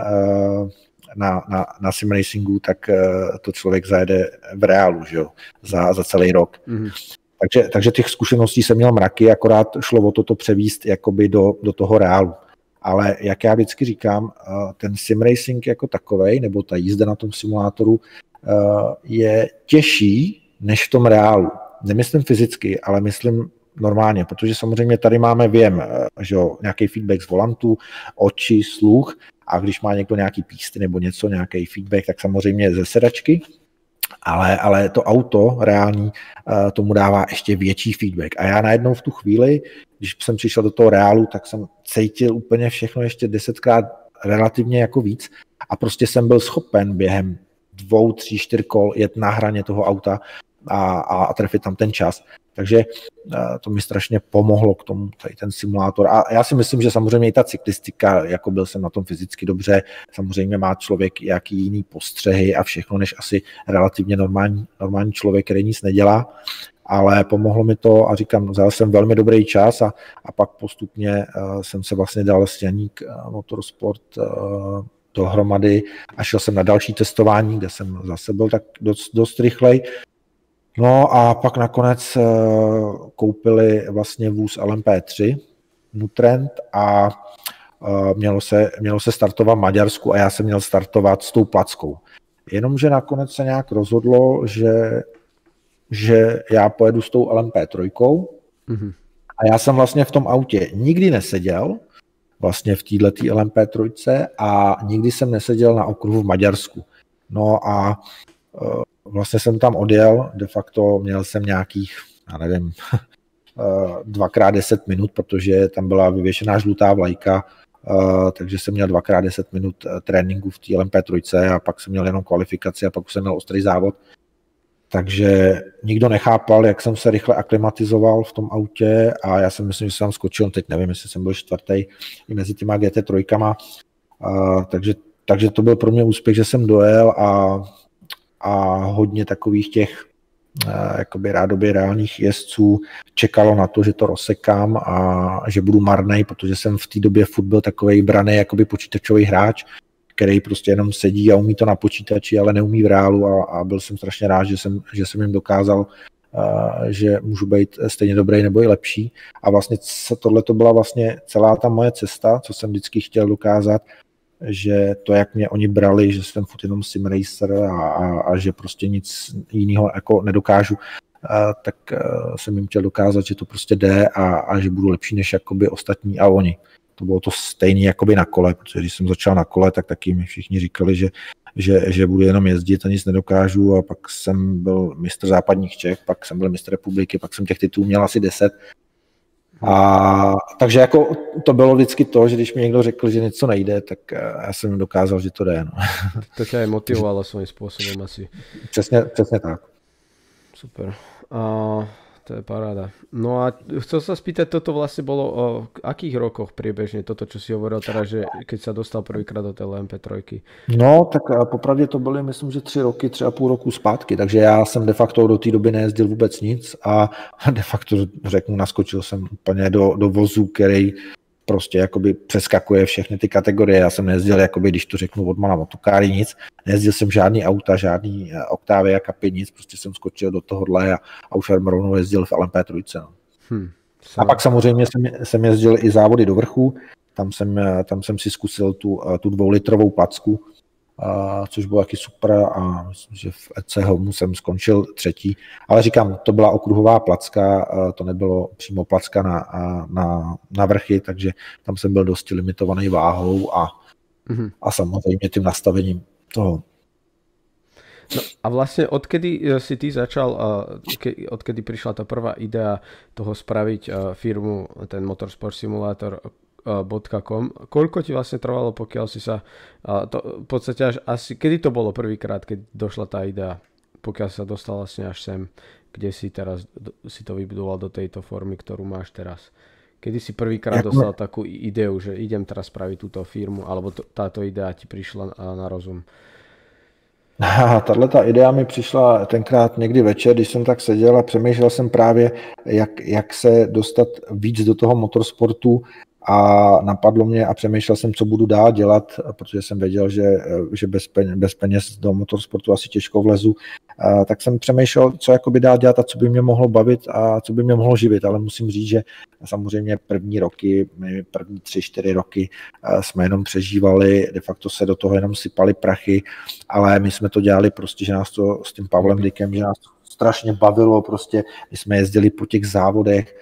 na simracingu, tak to člověk zajede v reálu, že jo, za celý rok. Mm-hmm. Takže těch zkušeností jsem měl mraky, akorát šlo o to převést jakoby do toho reálu. Ale jak já vždycky říkám, ten simracing jako takovej, nebo ta jízda na tom simulátoru je těžší než v tom reálu. Nemyslím fyzicky, ale myslím normálně, protože samozřejmě tady máme věm, že jo, nějaký feedback z volantu, oči, sluch a když má někdo nějaký písty nebo něco, nějaký feedback, tak samozřejmě ze sedačky. Ale to auto reální tomu dává ještě větší feedback. A já najednou v tu chvíli, když jsem přišel do toho reálu, tak jsem cítil úplně všechno ještě 10krát relativně jako víc a prostě jsem byl schopen během 2, 3, 4 kol jet na hraně toho auta a trefit tam ten čas. Takže to mi strašně pomohlo k tomu, tady ten simulátor. A já si myslím, že samozřejmě i ta cyklistika, jako byl jsem na tom fyzicky dobře, samozřejmě má člověk jaký jiný postřehy a všechno, než asi relativně normální člověk, který nic nedělá, ale pomohlo mi to a říkám, vzal jsem velmi dobrý čas a pak postupně jsem se vlastně dal s Janík Motorsport dohromady a šel jsem na další testování, kde jsem zase byl tak dost rychlej. No a pak nakonec koupili vlastně vůz LMP3 Nutrend a mělo se startovat v Maďarsku a já jsem měl startovat s tou plackou. Jenomže nakonec se nějak rozhodlo, že já pojedu s tou LMP3 mm-hmm. a já jsem vlastně v tom autě nikdy neseděl, vlastně v této LMP3 a nikdy jsem neseděl na okruhu v Maďarsku. No a vlastně jsem tam odjel, de facto měl jsem nějakých, já nevím, 2x10 minut, protože tam byla vyvěšená žlutá vlajka, takže jsem měl 2x10 minut tréninku v té LMP3 a pak jsem měl jenom kvalifikaci a pak už jsem měl ostrý závod. Takže nikdo nechápal, jak jsem se rychle aklimatizoval v tom autě a já si myslím, že jsem skočil, teď nevím, jestli jsem byl 4. i mezi těma GT3, takže to byl pro mě úspěch, že jsem dojel a hodně takových těch jakoby rádoby reálních jezdců čekalo na to, že to rozsekám a že budu marnej, protože jsem v té době furt byl takovej braný jakoby počítačový hráč, který prostě jenom sedí a umí to na počítači, ale neumí v reálu a byl jsem strašně rád, že jsem jim dokázal, že můžu být stejně dobrý nebo i lepší. A vlastně tohle to byla vlastně celá ta moje cesta, co jsem vždycky chtěl dokázat, že to, jak mě oni brali, že jsem furt jenom simracer a že prostě nic jiného jako nedokážu, tak jsem jim chtěl dokázat, že to prostě jde a že budu lepší než jakoby ostatní a oni. To bylo to stejné jakoby na kole, protože když jsem začal na kole, tak taky mi všichni říkali, že budu jenom jezdit a nic nedokážu a pak jsem byl mistr západních Čech, pak jsem byl mistr republiky, pak jsem těch titulů měl asi 10. Takže jako to bylo vždycky to, že když mi někdo řekl, že něco nejde, tak já jsem jim dokázal, že to jde. No. To tě aj motivovalo svým způsobem asi. Přesně tak. Super. To je paráda. No a chcel sa spýtať, toto vlastne bolo o akých rokoch priebežne, toto, čo si hovoril teraz, že keď sa dostal prvýkrát do té LMP3? No, tak popravdě to byly, myslím, že 3 roky, 3,5 roku zpátky, takže já jsem de facto do té doby nejezdil vůbec nic a de facto, řeknu, naskočil jsem úplně do vozu, který prostě jakoby přeskakuje všechny ty kategorie. Já jsem nejezdil, jakoby, když to řeknu od mala motokáry, nic. Nejezdil jsem žádný auta, žádný Octavia, Capy, nic. Prostě jsem skočil do tohohle a už jsem rovnou jezdil v LMP3. No. A pak samozřejmě jsem jezdil i závody do vrchu. Tam jsem si zkusil tu 2litrovou placku, což bylo taky super a myslím, že v EC Helmu jsem skončil 3. Ale říkám, to byla okruhová placka, to nebylo přímo placka na vrchy, takže tam jsem byl dosti limitovaný váhou a samozřejmě tím nastavením toho. No a vlastne odkedy si ty začal, odkedy prišla tá prvá idea toho spraviť firmu, ten Motorsport Simulator .com. Koľko ti vlastne trvalo, pokiaľ si sa v podstate až asi, kedy to bolo prvýkrát, keď došla tá idea, pokiaľ sa dostal vlastne až sem, kde si teraz si to vybudoval do tejto formy, ktorú máš teraz? Kedy si prvýkrát dostal takú ideu, že idem teraz spraviť túto firmu, alebo táto idea ti prišla na rozum? Tato idea mi přišla tenkrát někdy večer, když jsem tak seděl a přemýšlel jsem právě, jak se dostat víc do toho motorsportu. A napadlo mě a přemýšlel jsem, co budu dál dělat, protože jsem věděl, že bez peněz do motorsportu asi těžko vlezu. Tak jsem přemýšlel, co jakoby dál dělat a co by mě mohlo bavit a co by mě mohlo živit. Ale musím říct, že samozřejmě první 3-4 roky jsme jenom přežívali, de facto se do toho jenom sypali prachy, ale my jsme to dělali prostě, že nás to s tím Pavlem Dykem, že nás to strašně bavilo, prostě my jsme jezdili po těch závodech,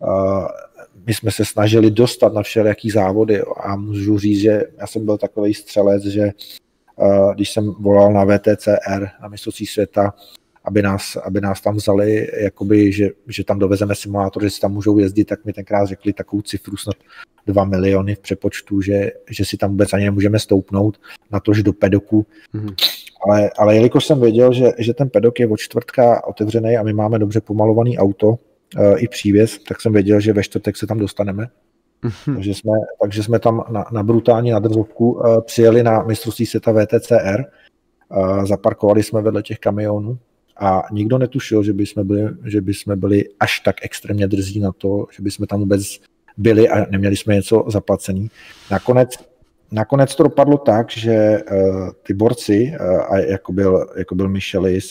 my jsme se snažili dostat na všelijaký závody a můžu říct, že já jsem byl takovej střelec, že když jsem volal na VTCR, na mistrovství světa, aby nás tam vzali, jakoby, že tam dovezeme simulátor, že si tam můžou jezdit, tak mi tenkrát řekli takovou cifru, snad 2 miliony v přepočtu, že si tam vůbec ani nemůžeme stoupnout, natož do pedoku. Ale jelikož jsem věděl, že ten pedok je od čtvrtka otevřený a my máme dobře pomalovaný auto, i přívěs, tak jsem věděl, že ve čtvrtek se tam dostaneme. Takže jsme tam na brutální nadrzovku přijeli na mistrovství světa VTCR, zaparkovali jsme vedle těch kamionů a nikdo netušil, že bychom byli až tak extrémně drzí na to, že bychom tam vůbec byli a neměli jsme něco zaplacený. Nakonec to dopadlo tak, že ty borci, jako byl Michelis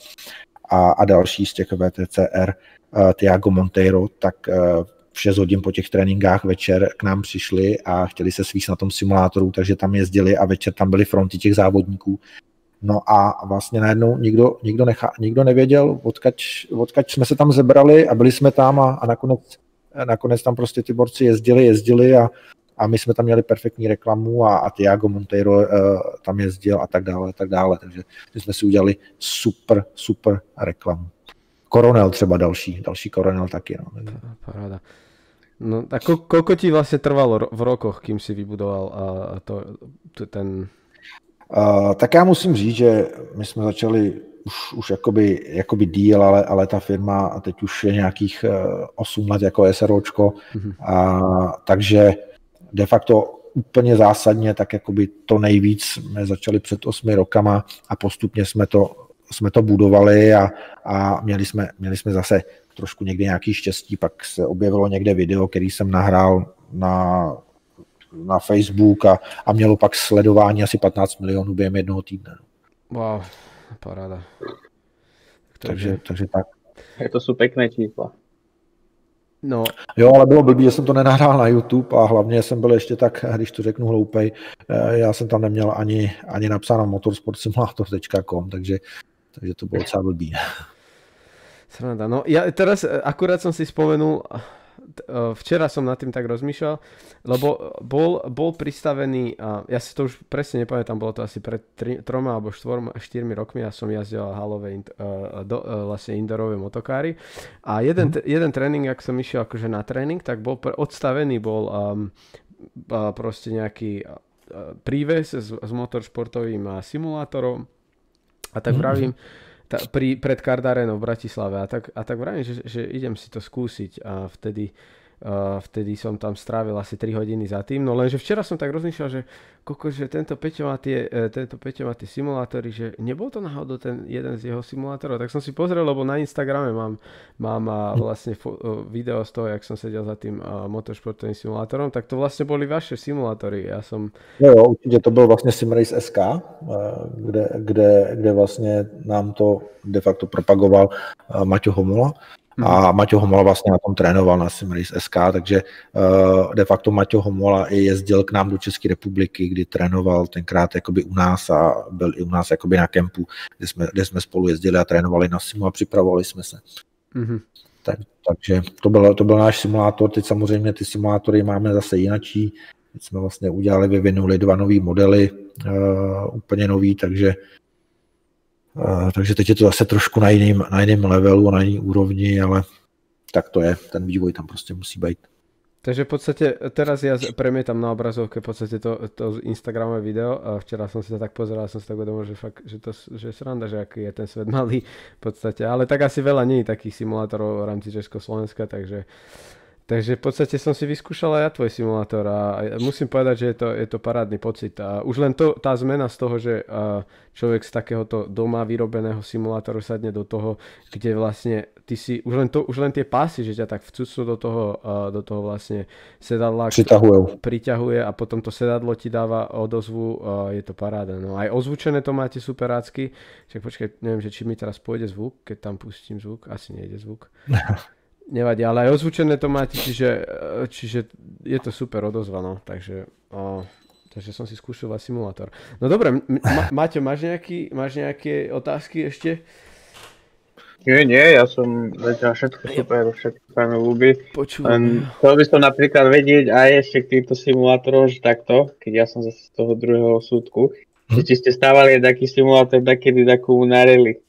a další z těch VTCR, Tiago Monteiro, tak v 6 hodin po těch tréninkách večer k nám přišli a chtěli se svíst na tom simulátoru, takže tam jezdili a večer tam byly fronty těch závodníků. No a vlastně najednou nikdo nevěděl, odkaď jsme se tam zebrali a byli jsme tam a nakonec tam prostě ty borci jezdili a my jsme tam měli perfektní reklamu a Tiago Monteiro tam jezdil a tak dále. Takže jsme si udělali super reklamu. Coronel třeba další Coronel taky. No. Paráda. No tak koľko ti vlastne trvalo v rokoch, kým si vybudoval ten... Tak já musím říct, že my jsme začali už jakoby díl, ale ta firma teď už je nějakých 8 let jako SROčko, takže de facto úplně zásadně, tak jakoby to nejvíc jsme začali před 8 rokama a postupně jsme to budovali a měli jsme zase trošku někdy nějaký štěstí, pak se objevilo někde video, který jsem nahrál na Facebook a mělo pak sledování asi 15 milionů během jednoho týdne. Wow, paráda. Takže tak. To sú pekné čísla. No. Jo, ale bylo blbý, že jsem to nenahrál na YouTube a hlavně jsem byl ještě tak, když to řeknu hloupej, já jsem tam neměl ani napsáno motorsportsimulator.com, takže to bylo docela blbý. Sranda. No ja teraz akurát som si spomenul, včera som nad tým tak rozmýšľal, lebo bol pristavený, ja si to už presne nepamätám, bolo to asi pred 3 alebo 4 rokmi, ja som jazdil halové vlastne indoorové motokári a jeden tréning, ak som išiel akože na tréning, tak bol odstavený, bol proste nejaký príves s motoršportovým simulátorom a tak vravím, pred Card Arenou v Bratislave a tak vravím, že idem si to skúsiť a vtedy som tam strávil asi 3 hodiny za tým, no lenže včera som tak rozmýšľal, že tento Peťo má tie simulátory, že nebol to náhodou ten jeden z jeho simulátorov, tak som si pozrel, lebo na Instagrame mám vlastne video z toho, jak som sedel za tým motoršportovým simulátorom, tak to vlastne boli vaše simulátory, ja som... Jo, určitě to byl vlastně Simrace SK, kde vlastně nám to de facto propagoval Maťo Homola. A Maťo Homola vlastně na tom trénoval na Simrace SK, takže de facto Maťo Homola i jezdil k nám do České republiky, kdy trénoval tenkrát jakoby u nás a byl i u nás jakoby na kempu, kde jsme spolu jezdili a trénovali na simu a připravovali jsme se. Takže to byl náš simulátor. Teď samozřejmě ty simulátory máme zase jinačí. Teď jsme vlastně vyvinuli 2 nový modely, úplně nový, takže teď je to zase trošku na jiném levelu, na jiný úrovni, ale tak to je, ten vývoj tam prostě musí být. Takže v podstate teraz ja premietam na obrazovke v podstate to Instagramové video a včera som si to tak pozeral, som si tak uvedomil, že fakt, že sranda, že aký je ten svet malý v podstate, ale tak asi veľa nie je takých simulátorov v rámci Československa, takže v podstate som si vyskúšal aj ja tvoj simulátor a musím povedať, že je to parádny pocit. A už len tá zmena z toho, že človek z takéhoto doma vyrobeného simulátoru sadne do toho, kde vlastne ty si, už len tie pásy, že ťa tak vcucnú do toho vlastne sedadla priťahuje a potom to sedadlo ti dáva odozvu, je to paráda. No aj ozvučené to máte superácky. Však počkaj, neviem, že či mi teraz pôjde zvuk, keď tam pustím zvuk, asi nejde zvuk. Nevadí, ale aj ozvučené to máte, čiže je to super odozva, no, takže som si skúšal simulátor. No dobre, Maťo, máš nejaké otázky ešte? Nie, ja som zatiaľ všetko super, všetko sa mi ľúbi. Počúvam. Chcel by som napríklad vedieť aj ešte k týmto simulátorom, že takto, keď ja som zase z toho druhého súdku, že či ste stávali taký simulátor takedy takú na rally.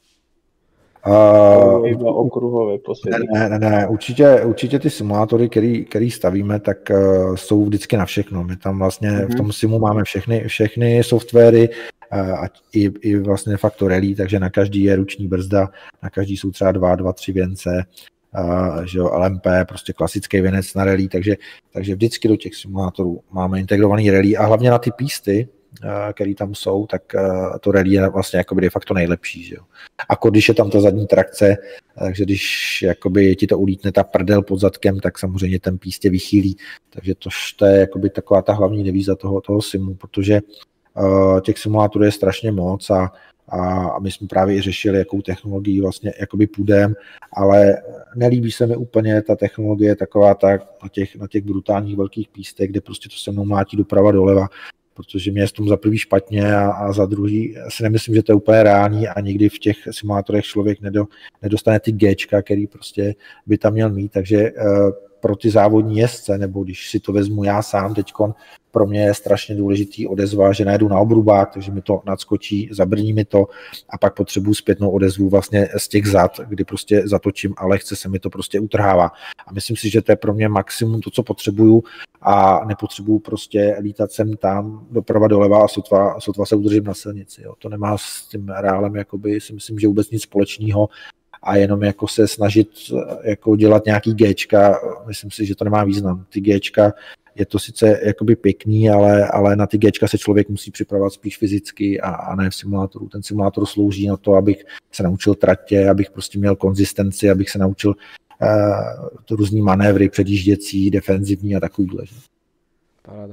Iba okruhové posedy. Ne, určitě ty simulátory, který stavíme, tak jsou vždycky na všechno. My tam vlastně v tom simu máme všechny softwary a i vlastně fakt rally, takže na každý je ruční brzda, na každý jsou třeba 2-3 věnce, že jo, LMP, prostě klasický věnec na rally, takže vždycky do těch simulátorů máme integrovaný rally a hlavně na ty písty, který tam jsou, tak to rally je vlastně jakoby de facto nejlepší, že jo. Ako když je tam ta zadní trakce, takže když jakoby ti to ulítne ta prdel pod zadkem, tak samozřejmě ten píst tě vychýlí, takže to je jakoby taková ta hlavní devíza toho simu, protože těch simulátorů je strašně moc a my jsme právě i řešili, jakou technologii vlastně jakoby půjdem, ale nelíbí se mi úplně ta technologie taková tak na těch brutálních velkých pístech, kde prostě to se mnou mlátí doprava doleva, protože mě je s tom za prvý špatně a za druhý si nemyslím, že to je úplně reální a nikdy v těch simulátorech člověk nedostane ty Gčka, který prostě by tam měl mít, takže pro ty závodní jezdce, nebo když si to vezmu já sám teďkon, pro mě je strašně důležitý odezva, že najedu na obrubák, takže mi to nadskočí, zabrní mi to a pak potřebuji zpětnou odezvu vlastně z těch zad, kdy prostě zatočím a lehce se mi to prostě utrhává. A myslím si, že to je pro mě maximum to, co potřebuju a nepotřebuju prostě lítat sem tam doprava doleva a sotva se udržím na silnici. Jo. To nemá s tím reálem jakoby, si myslím, že vůbec nic společného a jenom jako se snažit jako dělat nějaký Gčka, myslím si, že to nemá význam. Ty Gčka je to sice jakoby pěkný, ale na ty Gčka se člověk musí připravovat spíš fyzicky a ne v simulátoru. Ten simulátor slouží na to, abych se naučil tratě, abych prostě měl konzistenci, abych se naučil různý manévry předjížděcí, defenzivní a takovýhle. Paráda.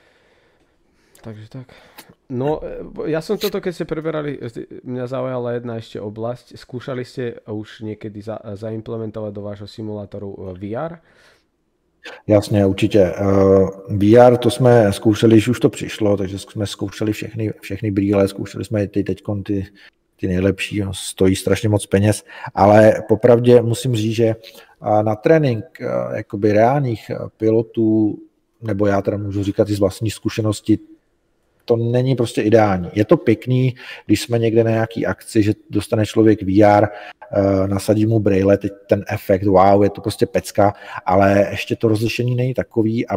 Takže tak. No, ja som toto, keď ste preberali, mňa zaujala jedna ešte oblasť. Skúšali ste už niekedy zaimplementovať do vášho simulátoru VR? Jasně, určitě. VR to jsme zkoušeli, když už to přišlo, takže jsme zkoušeli všechny brýle, zkoušeli jsme teďkon ty nejlepší, stojí strašně moc peněz, ale popravdě musím říct, že na trénink jakoby reálních pilotů, nebo já teda můžu říkat i z vlastní zkušenosti, to není prostě ideální. Je to pěkný, když jsme někde na nějaký akci, že dostane člověk VR, nasadí mu brejle, teď ten efekt, wow, je to prostě pecka, ale ještě to rozlišení není takový,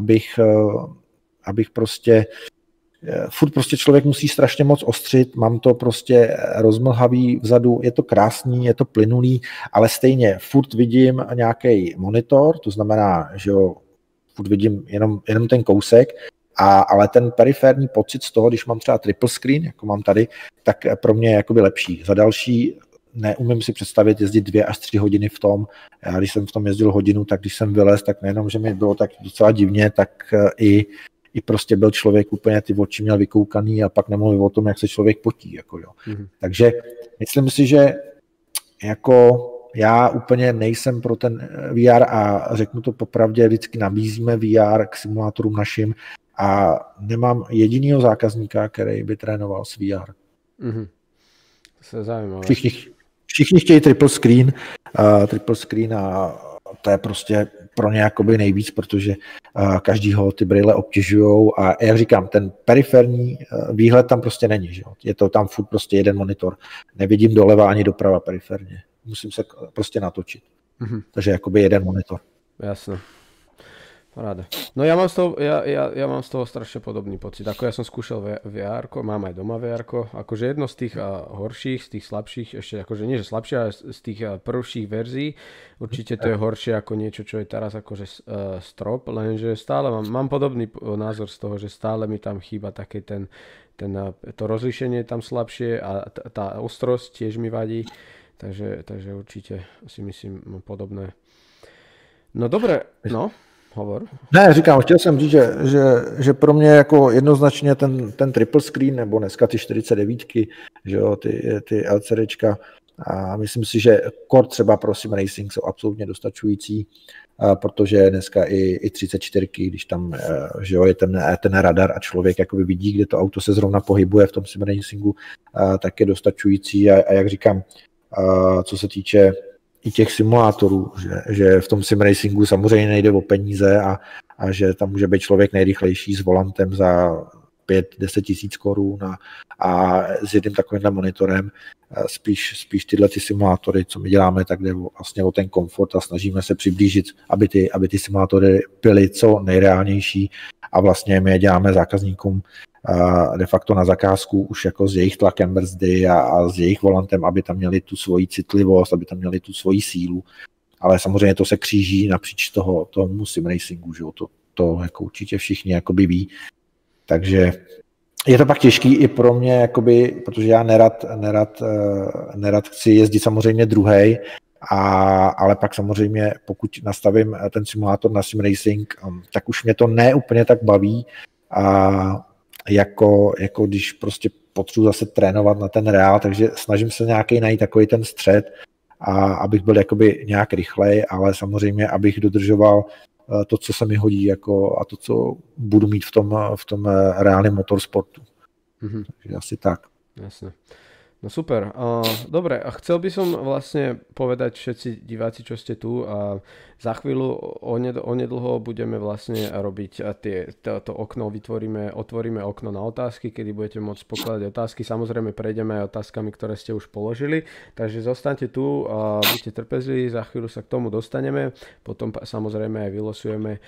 abych prostě furt prostě člověk musí strašně moc ostřit, mám to prostě rozmlhavý vzadu, je to krásný, je to plynulý, ale stejně furt vidím nějaký monitor, to znamená, že jo, furt vidím jenom ten kousek, ale ten periferní pocit z toho, když mám třeba triple screen, jako mám tady, tak pro mě je jakoby lepší. Za další neumím si představit jezdit 2 až 3 hodiny v tom. Já když jsem v tom jezdil hodinu, tak když jsem vylez, tak nejenom, že mi bylo tak docela divně, tak i prostě byl člověk úplně, ty oči měl vykoukaný a pak nemluvil o tom, jak se člověk potí. Jako jo. Takže myslím si, že jako já úplně nejsem pro ten VR a řeknu to popravdě, vždycky nabízíme VR k simulátorům našim a nemám jedinýho zákazníka, který by trénoval s VR. To je zajímavé. Všichni chtějí triple screen a to je prostě pro ně jakoby nejvíc, protože každýho ty brýle obtěžujou a jak říkám, ten periferní výhled tam prostě není. Že? Je to tam furt prostě jeden monitor. Nevidím doleva ani doprava periferně. Musím se prostě natočit. Takže jakoby jeden monitor. Jasné. Paráda. No ja mám z toho strašne podobný pocit. Ako ja som skúšal VR-ko, mám aj doma VR-ko, akože jedno z tých horších, z tých slabších, ešte akože nie, že slabšie, ale z tých prvších verzií. Určite to je horšie ako niečo, čo je teraz akože strop, lenže stále mám podobný názor z toho, že stále mi tam chýba také to rozlíšenie tam slabšie a tá ostrosť tiež mi vadí. Takže určite si myslím podobné. No dobre, no. Hovor. Ne, říkám, chtěl jsem říct, že pro mě jako jednoznačně ten triple screen, nebo dneska ty 49, že jo, ty LCDčka, a myslím si, že core třeba pro sim racing jsou absolutně dostačující, protože dneska i 34, když tam, že jo, je ten radar a člověk jakoby vidí, kde to auto se zrovna pohybuje v tom sim racingu, tak je dostačující a jak říkám, co se týče i těch simulátorů, že v tom sim racingu samozřejmě nejde o peníze a že tam může být člověk nejrychlejší s volantem za 5-10 tisíc korun a s jedním takovýmhle monitorem. Spíš tyhle ty simulátory, co my děláme, tak jde vlastně o ten komfort a snažíme se přiblížit, aby ty simulátory byly co nejreálnější a vlastně my je děláme zákazníkům de facto na zakázku už jako s jejich tlakem brzdy a s jejich volantem, aby tam měli tu svoji citlivost, aby tam měli tu svoji sílu. Ale samozřejmě to se kříží napříč tomu sim racingu, že to jako určitě všichni jakoby ví. Takže je to pak těžký i pro mě, jakoby, protože já nerad chci jezdit samozřejmě druhej, ale pak samozřejmě, pokud nastavím ten simulátor na sim racing, tak už mě to ne úplně tak baví a jako když prostě potřebuji zase trénovat na ten reál, takže snažím se nějaký najít takový ten střed a abych byl jakoby nějak rychlej, ale samozřejmě, abych dodržoval to, co se mi hodí jako, a to, co budu mít v tom reálném motorsportu. Takže asi tak. Jasne. No super. Dobre, a chcel by som vlastne povedať všetci diváci, čo ste tu, a za chvíľu onedlho budeme vlastne robiť to okno, otvoríme okno na otázky, kedy budete môcť pokladať otázky. Samozrejme prejdeme aj otázkami, ktoré ste už položili, takže zostaňte tu a buďte trpezliví, za chvíľu sa k tomu dostaneme, potom samozrejme aj vylosujeme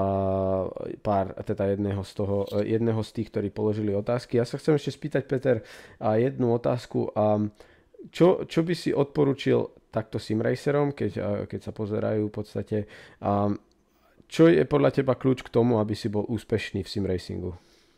jedného z tých, ktorí položili otázky. Ja sa chcem ešte spýtať, Peter, jednu otázku. Čo by si odporučil takto simracerom, keď sa pozerajú v podstate, čo je podľa teba kľúč k tomu, aby si bol úspešný v simracingu?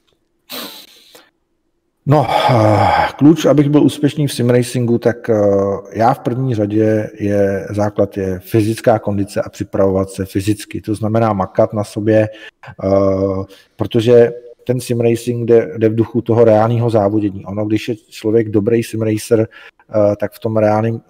No, klíč, abych byl úspěšný v simracingu, tak já v první řadě základ je fyzická kondice a připravovat se fyzicky. To znamená makat na sobě, protože ten simracing jde v duchu toho reálného závodění. Ono, když je člověk dobrý simracer, tak v tom reálném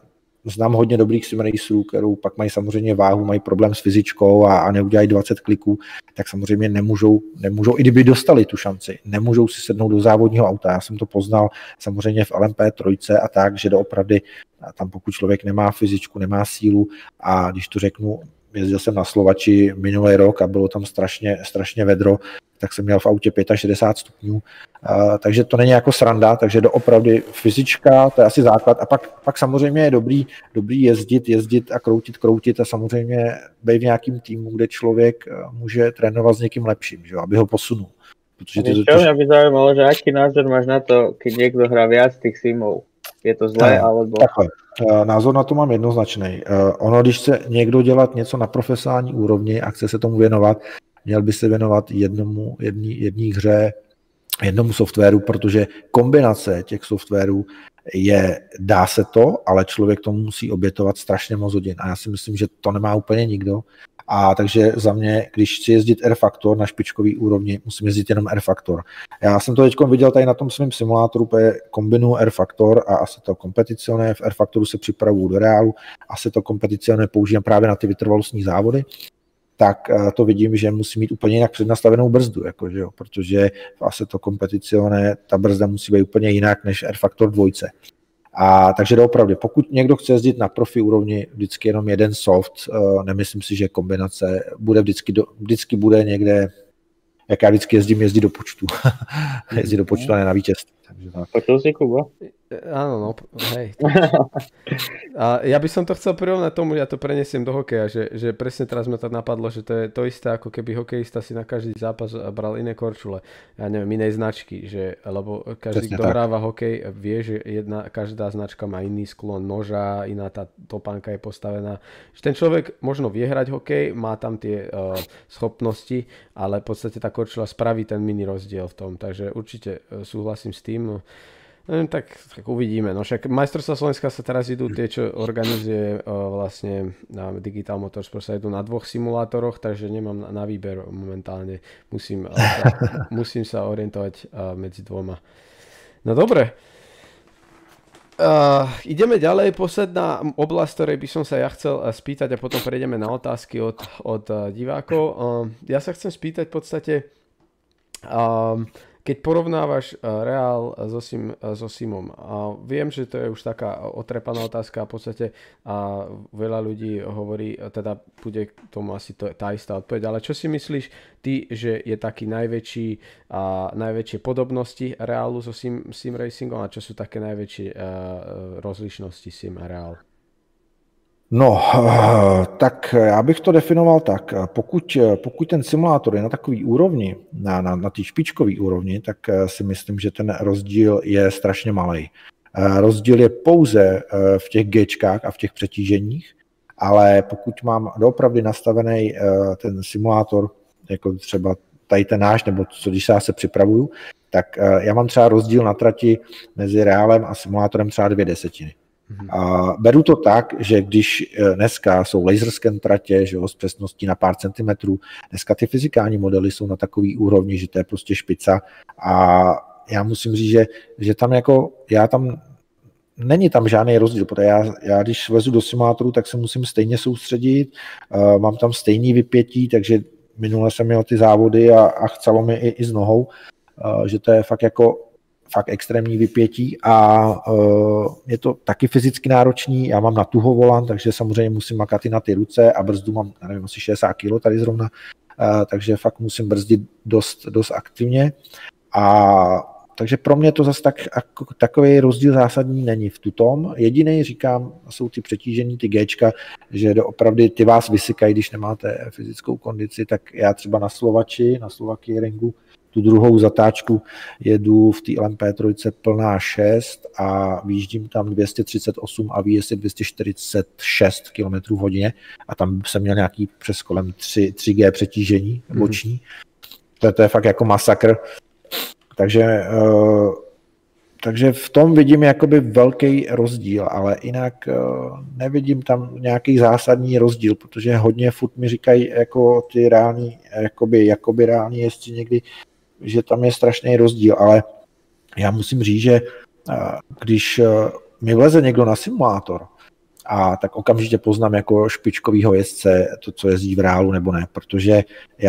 znám hodně dobrých simracerů, kterou pak mají samozřejmě váhu, mají problém s fyzičkou a neudělají 20 kliků, tak samozřejmě nemůžou, i kdyby dostali tu šanci, nemůžou si sednout do závodního auta. Já jsem to poznal samozřejmě v LMP3 a tak, že doopravdy tam pokud člověk nemá fyzičku, nemá sílu a když to řeknu, jezdil jsem na Slovači minulý rok a bylo tam strašně vedro, tak jsem měl v autě 65 stupňů, takže to není jako sranda, takže doopravdy fyzička, to je asi základ a pak samozřejmě je dobrý jezdit a kroutit a samozřejmě být v nějakým týmu, kde člověk může trénovat s někým lepším, že, aby ho posunul. Mňa by zaujímalo, že aký názor máš na to, keď niekto hrá viac tých simov? Je to zlé, alebo... Takhle. Názor na to mám jednoznačný. Ono, když chce někdo dělat něco na profesionální úrovni a chce se tomu věnovat, měl by se věnovat jedné hře, jednomu softwaru, protože kombinace těch softwarů dá se to, ale člověk tomu musí obětovat strašně moc hodin. A já si myslím, že to nemá úplně nikdo. A takže za mě, když chci jezdit R-Factor na špičkový úrovni, musím jezdit jenom R-Factor. Já jsem to teď viděl tady na tom svém simulátoru, kombinuju R-Factor a Assetto Competizione. V R-Factoru se připravuju do reálu, Assetto Competizione používám právě na ty vytrvalostní závody, tak to vidím, že musí mít úplně jinak přednastavenou brzdu, jakože jo, protože v Assetto Competizione ta brzda musí být úplně jinak než R-Factor 2. A takže doopravdy, pokud někdo chce jezdit na profi úrovni, vždycky jenom jeden soft, nemyslím si, že kombinace bude vždycky bude někde, jak já vždycky jezdí do počtu. Jezdí do počtu, ale na vítězství. Počul si, Kubo? Áno, no, hej. A ja by som to chcel prirovnať tomu, ja to prenesiem do hokeja, že presne teraz ma to napadlo, že to je to isté, ako keby hokejista si na každý zápas bral iné korčule, ja neviem, inej značky, lebo každý, kto hráva hokej, vie, že každá značka má iný sklon noža, iná tá topánka je postavená. Že ten človek možno vie hrať hokej, má tam tie schopnosti, ale v podstate tá korčula spraví ten mini rozdiel v tom, takže určite súhlasím s tým. No, tak uvidíme. No však majstrovstvá Slovenska sa teraz idú tie, čo organizuje vlastne na Digital Motorsport, sa idú na 2 simulátoroch, takže nemám na výber momentálne. Musím sa orientovať medzi 2. No dobre. Ideme ďalej. Posledná oblasť, ktorej by som sa ja chcel spýtať a potom prejdeme na otázky od divákov. Ja sa chcem spýtať v podstate... Keď porovnávaš Reál so Simom, viem, že to je už taká otrepaná otázka a v podstate veľa ľudí hovorí, teda bude k tomu asi tá istá odpoveď, ale čo si myslíš ty, že je taký najväčšie podobnosti Reálu so Sim Racingom a čo sú také najväčšie rozlišnosti Sim a Reál? No, tak já bych to definoval tak. Pokud ten simulátor je na takový úrovni, na té špičkové úrovni, tak si myslím, že ten rozdíl je strašně malej. Rozdíl je pouze v těch Gčkách a v těch přetíženích, ale pokud mám doopravdy nastavený ten simulátor, jako třeba tady ten náš, nebo co když já se připravuju, tak já mám třeba rozdíl na trati mezi Reálem a simulátorem třeba 0,2. A beru to tak, že když dneska jsou laserscan tratě, že jo, s přesností na pár centimetrů, dneska ty fyzikální modely jsou na takový úrovni, že to je prostě špica a já musím říct, že tam není tam žádný rozdíl, protože já když vezu do simulátoru, tak se musím stejně soustředit, mám tam stejný vypětí, takže minule jsem měl ty závody a chcelo mi i s nohou, že to je fakt extrémní vypětí a je to taky fyzicky náročný. Já mám na tuho volant, takže samozřejmě musím makat i na ty ruce a brzdu mám, nevím, asi 60 kg tady zrovna, takže fakt musím brzdit dost aktivně. Takže pro mě to zase takový rozdíl zásadní není v tutom. Jediný, říkám, jsou ty přetížení, ty Gčka, že doopravdy ty vás vysykají, když nemáte fyzickou kondici, tak já třeba na Slovaky ringu, tu druhou zatáčku jedu v té LMP3 plná 6 a vyjíždím tam 238 a výjezd je 246 km v hodině a tam jsem měl nějaký přes kolem 3G přetížení boční. To je fakt jako masakr. Takže v tom vidím jakoby velký rozdíl, ale jinak nevidím tam nějaký zásadní rozdíl, protože hodně furt mi říkají jako ty reální, jakoby reální jezdci někdy, že tam je strašný rozdíl, ale já musím říct, že když mi vleze někdo na simulátor a tak okamžitě poznám jako špičkovýho jezdce to, co jezdí v reálu nebo ne, protože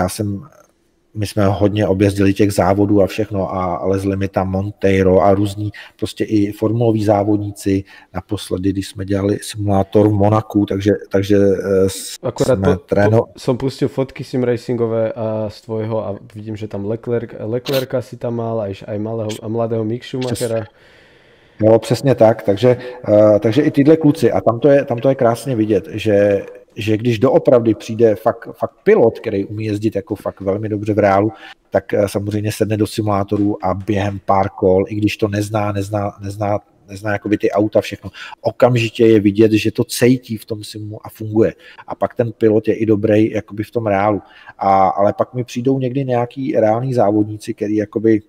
my jsme hodně objezdili těch závodů a všechno a lezli mi tam Monteiro a různí prostě i formuloví závodníci. Naposledy, když jsme dělali simulátor v Monaku, takže jsme som pustil fotky simracingové z tvojho a vidím, že tam Leclerca si tam mal, aj mladého Mick Schumachera. No, přesně tak, takže i tyhle kluci a tam to je krásně vidět, že když doopravdy přijde fakt pilot, který umí jezdit jako fakt velmi dobře v reálu, tak samozřejmě sedne do simulátoru a během pár kol, i když to nezná jakoby ty auta, všechno, okamžitě je vidět, že to cítí v tom simu a funguje. A pak ten pilot je i dobrý jakoby v tom reálu. Ale pak mi přijdou někdy nějaký reální závodníci, který jakoby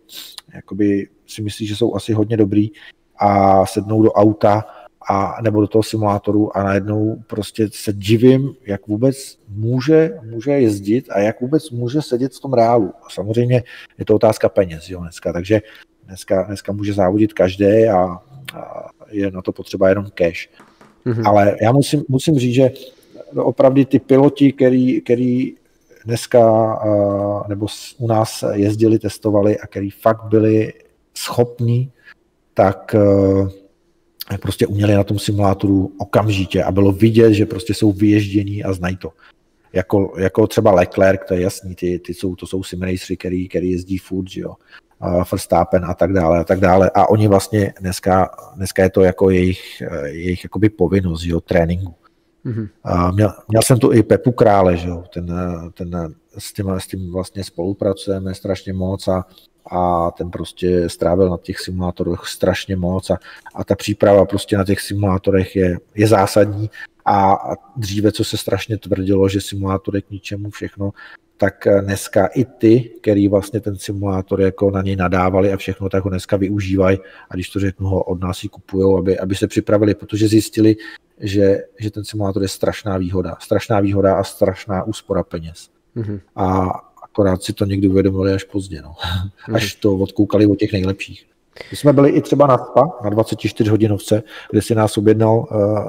si myslí, že jsou asi hodně dobrý a sednou do auta nebo do toho simulátoru a najednou prostě se divím, jak vůbec může jezdit a jak vůbec může sedět v tom reálu. A samozřejmě je to otázka peněz, jo, dneska, takže dneska může závodit každý a je na to potřeba jenom cash. Mm-hmm. Ale já musím říct, že opravdu ty piloti, který dneska nebo u nás jezdili, testovali a který fakt byli schopní, tak prostě uměli na tom simulátoru okamžitě a bylo vidět, že prostě jsou vyježdění a znají to. Jako třeba Leclerc, to je jasný, to jsou simracery, který jezdí furt, že jo, Verstappen a tak dále. A oni vlastně dneska je to jako jejich jakoby povinnost, že jo, tréninku. Mm-hmm. Měl jsem tu i Pepu Krále, že jo, ten s tím vlastně spolupracujeme strašně moc a ten prostě strávil na těch simulátorech strašně moc a ta příprava prostě na těch simulátorech je zásadní a dříve, co se strašně tvrdilo, že simulátor je k ničemu všechno, tak dneska i ty, který vlastně ten simulátor jako na něj nadávali a všechno, tak ho dneska využívají a když to řeknu, ho od nás si kupujou, aby se připravili, protože zjistili, že ten simulátor je strašná výhoda a strašná úspora peněz. Mm-hmm. A akorát si to někdy uvědomili až pozdě, no. Až to odkoukali od těch nejlepších. My jsme byli i třeba na SPA, na 24 hodinovce, kde si nás objednal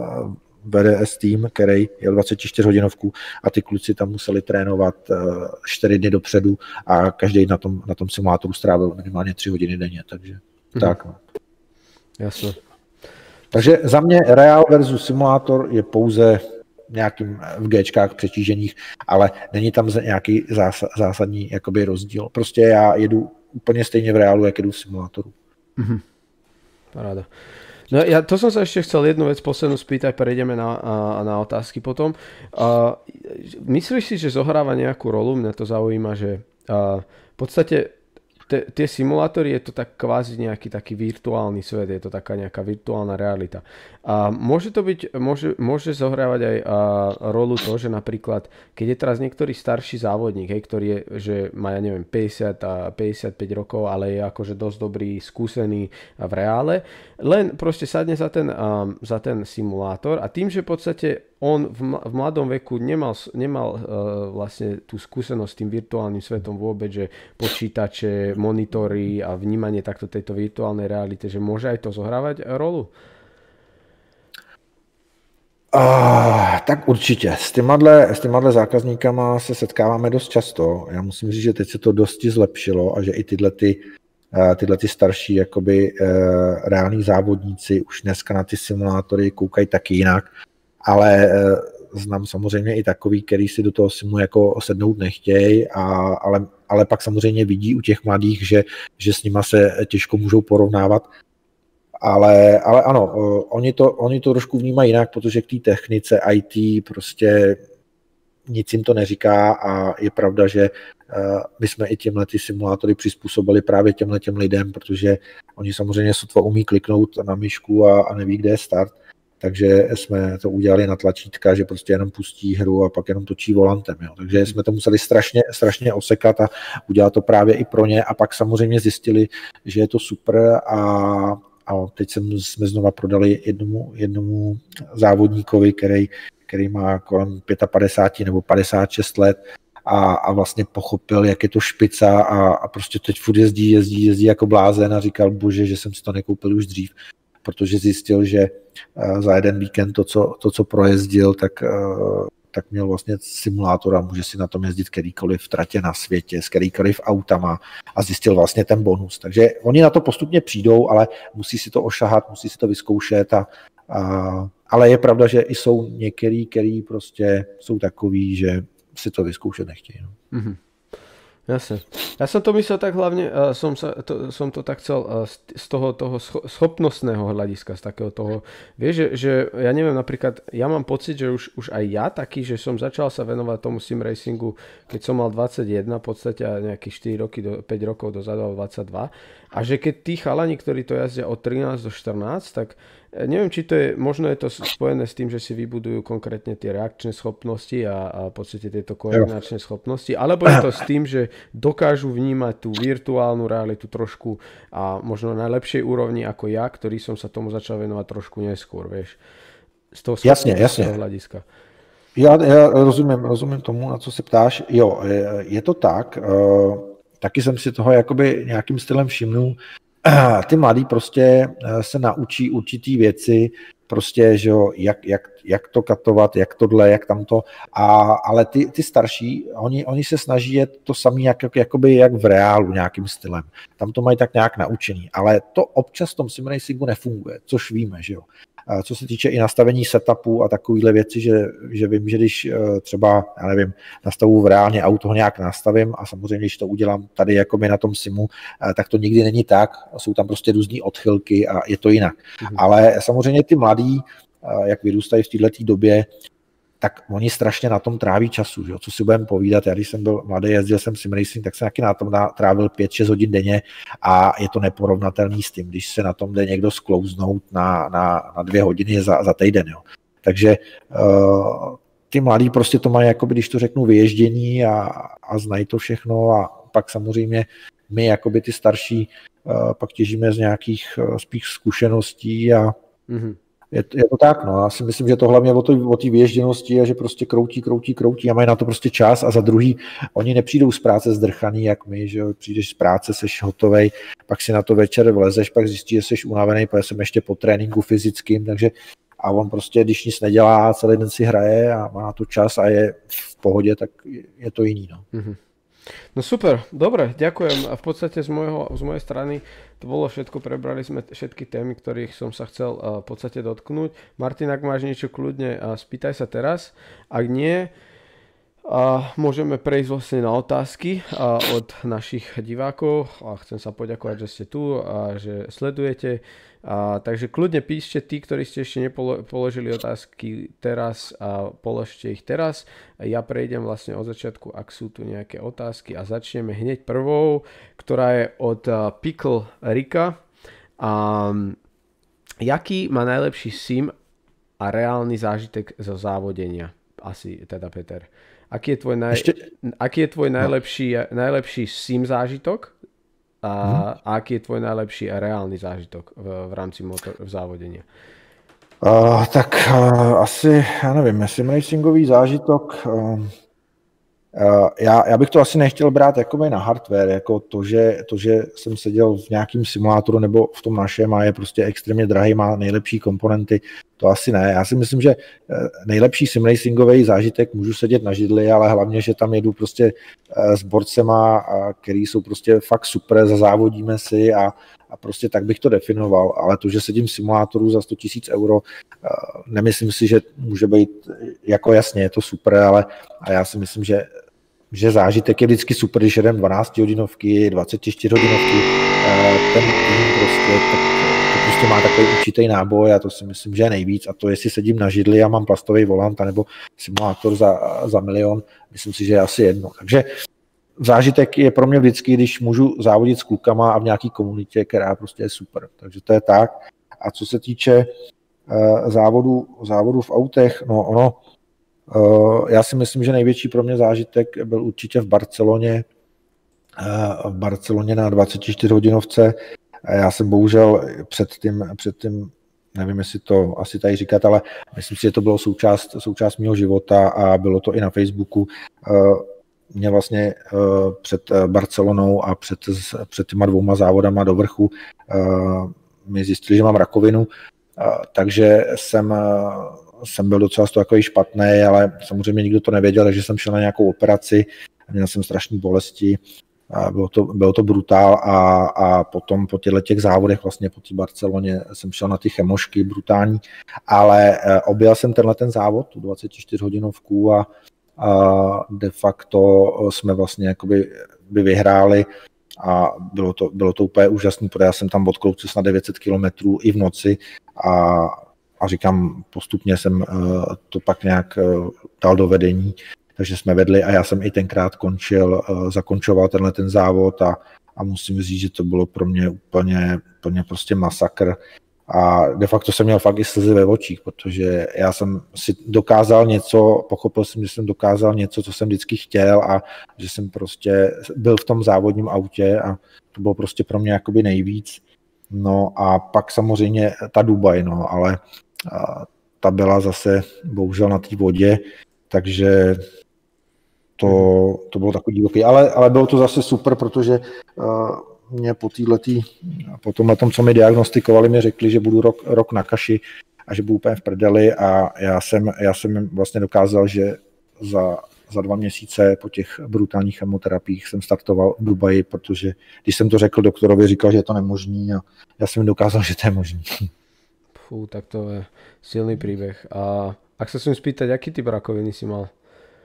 VDS tým, který jel 24 hodinovku a ty kluci tam museli trénovat 4 dny dopředu a každý na tom simulátoru strávil minimálně 3 hodiny denně, takže tak. No. Jasně. Takže za mě reál versus simulátor je pouze nějakým v Gčkách přetížených, ale není tam nějaký zásadní jakoby rozdíl. Prostě já jedu úplně stejně v reálu, jak jedu v simulátoru. Mhm. Paráda. No ja to som sa ešte chcel jednu vec poslednú spýtať, prejdeme na otázky potom. Myslíš si, že zohráva nejakú rolu? Mňa to zaujíma, že v podstate tie simulátory je to tak kvázi nejaký taký virtuálny svet, je to taká nejaká virtuálna realita. A môže to byť, môže zohrávať aj rolu to, že napríklad, keď je teraz niektorý starší závodník, ktorý je, že má, ja neviem, 50 a 55 rokov, ale je akože dosť dobrý, skúsený v reále, len proste sadne za ten simulátor a tým, že v podstate on v mladom veku nemal vlastne tú skúsenosť s tým virtuálnym svetom vôbec, že počítače, monitory a vnímanie takto tejto virtuálnej reality, že môže aj to zohrávať rolu? Tak určitě. S těmahle zákazníkama se setkáváme dost často. Já musím říct, že teď se to dosti zlepšilo a že i tyhle ty starší jakoby reální závodníci už dneska na ty simulátory koukají taky jinak, ale znám samozřejmě i takový, který si do toho simu jako sednout nechtějí, ale pak samozřejmě vidí u těch mladých, že s nima se těžko můžou porovnávat. Ale ano, oni to trošku vnímají jinak, protože k té technice IT prostě nic jim to neříká a je pravda, že my jsme i ty simulátory přizpůsobili právě těm lidem, protože oni samozřejmě sotva umí kliknout na myšku a neví, kde je start. Takže jsme to udělali na tlačítka, že prostě jenom pustí hru a pak jenom točí volantem. Jo. Takže jsme to museli strašně osekat a udělat to právě i pro ně a pak samozřejmě zjistili, že je to super a teď jsme znova prodali jednomu závodníkovi, který má kolem 55 nebo 56 let a vlastně pochopil, jak je to špica a prostě teď furt jezdí jako blázen a říkal, bože, že jsem si to nekoupil už dřív. protože zjistil, že za jeden víkend to, co projezdil, tak měl vlastně simulátor a může si na tom jezdit kterýkoliv tratě na světě, s kterýkoliv autama a zjistil vlastně ten bonus. Takže oni na to postupně přijdou, ale musí si to ošahat, musí si to vyzkoušet ale je pravda, že i jsou některý, který prostě jsou takový, že si to vyzkoušet nechtějí. No. Mm-hmm. Jasne. Ja som to myslel tak hlavne, som to tak chcel z toho schopnostného hľadiska, z takého toho, vieš, že ja neviem, napríklad, ja mám pocit, že už aj ja taký, že som začal sa venovať tomu sim racingu, keď som mal 21, v podstate nejakých 4 roky, 5 rokov dozadu, 22, a že keď tí chalani, ktorí to jazdia od 13 do 14, tak neviem, či to je, možno je to spojené s tým, že si vybudujú konkrétne tie reakčné schopnosti a v podstate tieto koordinačné schopnosti, alebo je to s tým, že dokážu vnímať tú virtuálnu realitu trošku a možno na lepšej úrovni ako ja, ktorý som sa tomu začal venovať trošku neskôr, vieš. Z toho schopnostného hľadiska. Já rozumím tomu, na co se ptáš. Jo, je to tak. Taky jsem si toho jakoby nějakým stylem všimnul. Ty mladí prostě se naučí určitý věci, prostě, že jo, jak to katovat, jak tohle, jak tamto, ale ty starší, oni se snaží jet to samý jakoby jak v reálu nějakým stylem. Tam to mají tak nějak naučený, ale to občas v tom sim racingu nefunguje, což víme, že jo. Co se týče i nastavení setupu a takovýhle věci, že vím, že když třeba, já nevím, nastavu v reálně auto nějak nastavím a samozřejmě, když to udělám tady jako my na tom simu, tak to nikdy není tak, jsou tam prostě různý odchylky a je to jinak. Ale samozřejmě ty mladí, jak vyrůstají v této době, tak oni strašně na tom tráví času, že? Co si budeme povídat. Já když jsem byl mladý, jezdil jsem sim racing, tak jsem taky na tom trávil 5-6 hodin denně a je to neporovnatelný s tím, když se na tom jde někdo sklouznout na 2 hodiny za týden. Jo. Takže ty mladí prostě to mají, jakoby, když to řeknu, vyježdění a znají to všechno a pak samozřejmě my, jakoby ty starší, pak těžíme z nějakých spíš zkušeností a Je to tak, no. Já si myslím, že to hlavně o té vyježděnosti je, že prostě kroutí a mají na to prostě čas a za druhý, oni nepřijdou z práce zdrchaný, jak my, že jo, přijdeš z práce, seš hotovej, pak si na to večer vlezeš, pak zjistíš, že seš unavený, protože jsem ještě po tréninku fyzickým, takže a on prostě, když nic nedělá, celý den si hraje a má na to čas a je v pohodě, tak je to jiný, no. Mm-hmm. No super, dobre, ďakujem. A v podstate z mojej strany to bolo všetko, prebrali sme všetky témy, ktorých som sa chcel v podstate dotknúť. Martin, ak máš niečo, kľudne spýtaj sa teraz. Ak nie, môžeme prejsť vlastne na otázky od našich divákov. A chcem sa poďakovať, že ste tu a že sledujete. Takže kľudne píšte tí, ktorí ste ešte nepoložili otázky teraz a položte ich teraz. Ja prejdem vlastne od začiatku, ak sú tu nejaké otázky a začneme hneď prvou, ktorá je od Pickle Rika. Jaký má najlepší sim a reálny zážitek zo závodenia? Asi teda Peter. Aký je tvoj najlepší sim zážitok? A aký je tvoj najlepší a reálny zážitok v rámci závodenia? Tak asi, já nevím, sim racingový zážitok, já bych to asi nechtěl brát jakoby na hardware, jako to, že jsem seděl v nějakým simulátoru nebo v tom našem a je prostě extrémně drahý, má nejlepší komponenty, to asi ne. Já si myslím, že nejlepší sim racingový zážitek můžu sedět na židli, ale hlavně, že tam jedu prostě s borcema, který jsou prostě fakt super, zazávodíme si a prostě tak bych to definoval, ale to, že sedím v simulátoru za 100 000 euro, nemyslím si, že může být, jako jasně, je to super, ale a já si myslím, že zážitek je vždycky super, když jedem 12 hodinovky, 24 hodinovky, ten prostě má takový určitý náboj a to si myslím, že je nejvíc a to, jestli sedím na židli a mám plastový volant nebo simulátor za milion, myslím si, že je asi jedno. Takže zážitek je pro mě vždycky, když můžu závodit s klukama a v nějaký komunitě, která prostě je super. Takže to je tak. A co se týče závodu v autech, já si myslím, že největší pro mě zážitek byl určitě v Barceloně na 24 hodinovce. Já jsem bohužel před tím, nevím, jestli to asi tady říkat, ale myslím si, že to bylo součást mého života a bylo to i na Facebooku. Mě vlastně před Barcelonou a před těma 2 závodama do vrchu mi zjistili, že mám rakovinu, takže jsem byl docela z toho takový špatný, ale samozřejmě nikdo to nevěděl, takže jsem šel na nějakou operaci, měl jsem strašné bolesti, bylo to brutál a potom po těch závodech vlastně po té Barceloně jsem šel na ty chemošky brutální, ale objel jsem ten závod, tu 24 hodinovku a de facto jsme vlastně jakoby vyhráli a bylo to úplně úžasný, protože já jsem tam odklouzl snad 900 kilometrů i v noci a říkám, postupně jsem to pak nějak dal do vedení, takže jsme vedli a já jsem i tenkrát zakončoval ten závod a musím říct, že to bylo pro mě úplně prostě masakr a de facto jsem měl fakt i slzy ve očích, protože já jsem si dokázal něco, pochopil jsem, že jsem dokázal něco, co jsem vždycky chtěl a že jsem prostě byl v tom závodním autě a to bylo prostě pro mě jakoby nejvíc. No a pak samozřejmě ta Dubaj, no, ale ta byla zase bohužel na té vodě, takže to bylo takový divoký, ale bylo to zase super, protože mě po tomhletom, co mi diagnostikovali, mi řekli, že budu rok na kaši a že budu úplně v prdeli a já jsem vlastně dokázal, že za 2 měsíce po těch brutálních chemoterapiích jsem startoval v Dubaji, protože když jsem to řekl doktorovi, říkal, že je to nemožný a já jsem mi dokázal, že to je možný. Fú, tak to je silný príbeh. A ak sa chcem spýtať, aký typ rakoviny si mal?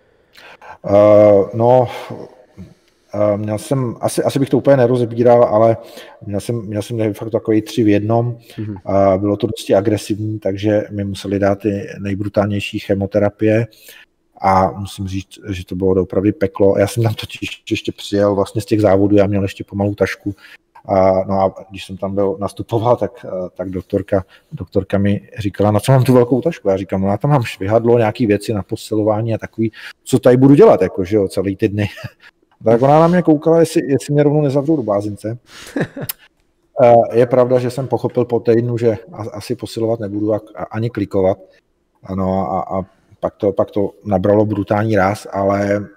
Měl jsem, asi bych to úplně nerozebíral, ale měl jsem fakt takový 3 v jednom. Bylo to dosti agresivní, takže mi museli dát ty nejbrutálnější chemoterapie a musím říct, že to bylo opravdu peklo. Já jsem tam totiž ještě přijel vlastně z těch závodů, já měl ještě pomalou tašku. A když jsem tam nastupoval, tak doktorka mi říkala, na co mám tu velkou tašku? Já říkám, já tam mám švihadlo, nějaký věci na posilování a takový, co tady budu dělat, jakože jo, celý ty dny. Tak ona na mě koukala, jestli mě rovnou nezavřou do blázince. Je pravda, že jsem pochopil po týdnu, že asi posilovat nebudu ani klikovat. Ano, a pak to nabralo brutální ráz, ale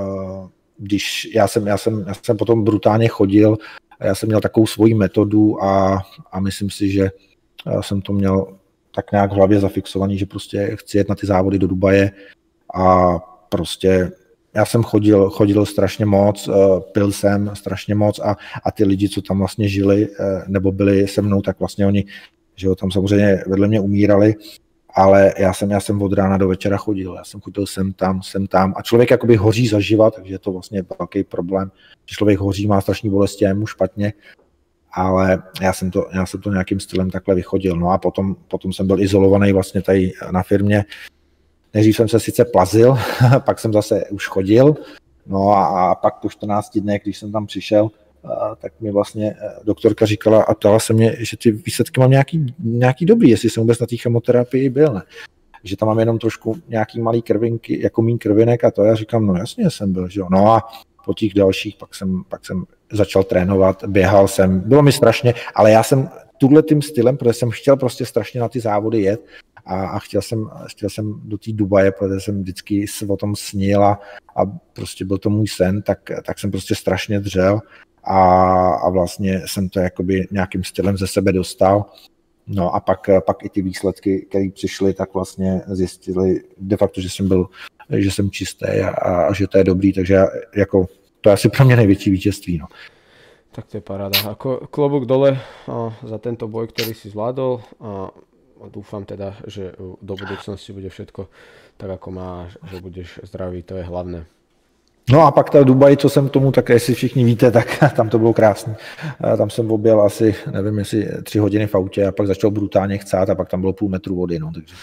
když já jsem potom brutálně chodil, já jsem měl takovou svoji metodu a myslím si, že jsem to měl tak nějak v hlavě zafixovaný, že prostě chci jet na ty závody do Dubaje a prostě já jsem chodil strašně moc, pil jsem strašně moc a ty lidi, co tam vlastně žili nebo byli se mnou, tak vlastně oni, že jo, tam samozřejmě vedle mě umírali, ale já jsem od rána do večera chodil, já jsem chodil sem tam a člověk jakoby hoří zaživa, takže je to vlastně velký problém, že člověk hoří, má strašný bolesti a je mu špatně, ale já jsem to nějakým stylem takhle vychodil, no a potom jsem byl izolovaný vlastně tady na firmě. Nejdřív jsem se sice plazil, pak jsem zase už chodil, no a pak po 14 dnech, když jsem tam přišel, tak mi vlastně doktorka říkala a ptala se mě, že ty výsledky mám nějaký dobrý, jestli jsem vůbec na té chemoterapii byl, ne? Že tam mám jenom trošku nějaký malý krvinky, jako míň krvinek a to já říkám, no jasně jsem byl, že jo. No a po těch dalších pak jsem začal trénovat, běhal jsem, bylo mi strašně, ale já jsem tím stylem, protože jsem chtěl prostě strašně na ty závody jet a chtěl jsem do té Dubaje, protože jsem vždycky o tom snil a prostě byl to můj sen, tak jsem prostě strašně dřel a vlastně jsem to jakoby nějakým stylem ze sebe dostal. No a pak i ty výsledky, které přišly, tak vlastně zjistili de facto, že jsem čistý a že to je dobrý, takže jako to je asi pro mě největší vítězství. No. Tak to je paráda. Ako klobúk dole za tento boj, ktorý si zvládol a dúfam teda, že do budúcnosti bude všetko tak, ako máš, že budeš zdravý, to je hlavné. No a pak ta Dubaj, co jsem tomu, tak jestli všichni víte, tak tam to bylo krásný. Tam jsem objel asi, nevím, jestli 3 hodiny v autě a pak začal brutálně chcát a pak tam bylo půl metru vody, no, takže.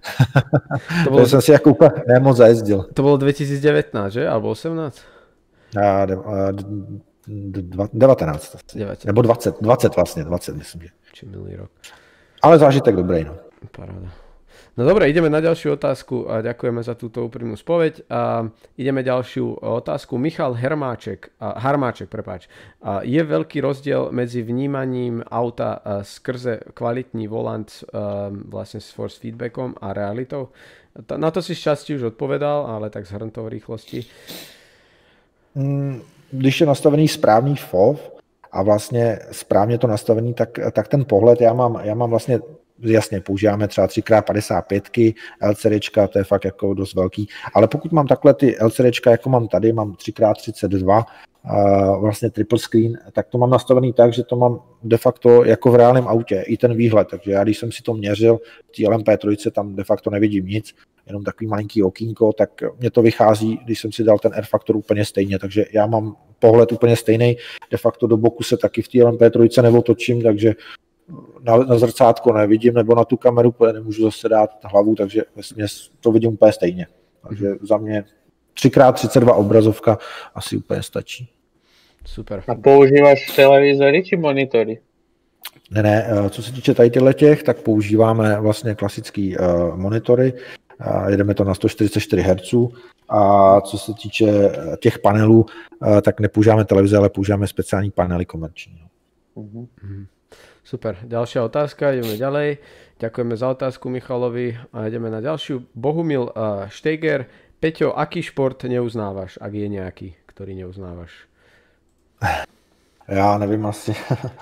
To jsem si jako úplně nemoc zajezdil. To bylo 2019, že? Alebo 18? 19. Nebo 20 vlastně, 20 myslím, že. Či minulý rok. Ale zážitek dobrý, no. Paráda. No dobre, ideme na ďalšiu otázku a ďakujeme za túto úprimnú spoveď. A ideme ďalšiu otázku. Michal Harmáček. Je veľký rozdiel medzi vnímaním auta skrze kvalitní volant vlastne s force feedbackom a realitou? Na to si šťastí už odpovedal, ale tak zhrň to v rýchlosti. Když je nastavený správný FOV a vlastně správně to nastavený, tak ten pohled já mám vlastně, jasně, používáme třeba 3x55, LCDčka, to je fakt jako dost velký, ale pokud mám takhle ty LCDčka, jako mám tady, mám 3x32, vlastně triple screen, tak to mám nastavený tak, že to mám de facto jako v reálném autě, i ten výhled, takže já když jsem si to měřil v té LMP3, tam de facto nevidím nic, jenom takový malinký okýnko, tak mě to vychází, když jsem si dal ten R-faktor úplně stejně, takže já mám pohled úplně stejný, de facto do boku se taky v té LMP3 neotočím, takže na zrcátko nevidím, nebo na tu kameru nemůžu zase dát hlavu, takže vlastně to vidím úplně stejně. Takže za mě 3x32 obrazovka asi úplně stačí. Super. A používáš televizory či monitory? Ne, co se týče tady těch, tak používáme vlastně klasický monitory, jedeme to na 144 Hz a co se týče těch panelů, tak nepoužíváme televize, ale používáme speciální panely komerční. Super, ďalšia otázka, ideme ďalej. Ďakujeme za otázku Michalovi a ideme na ďalšiu. Bohumil Štejger. Peťo, aký šport neuznávaš, ak je nejaký, ktorý neuznávaš? Já nevím asi,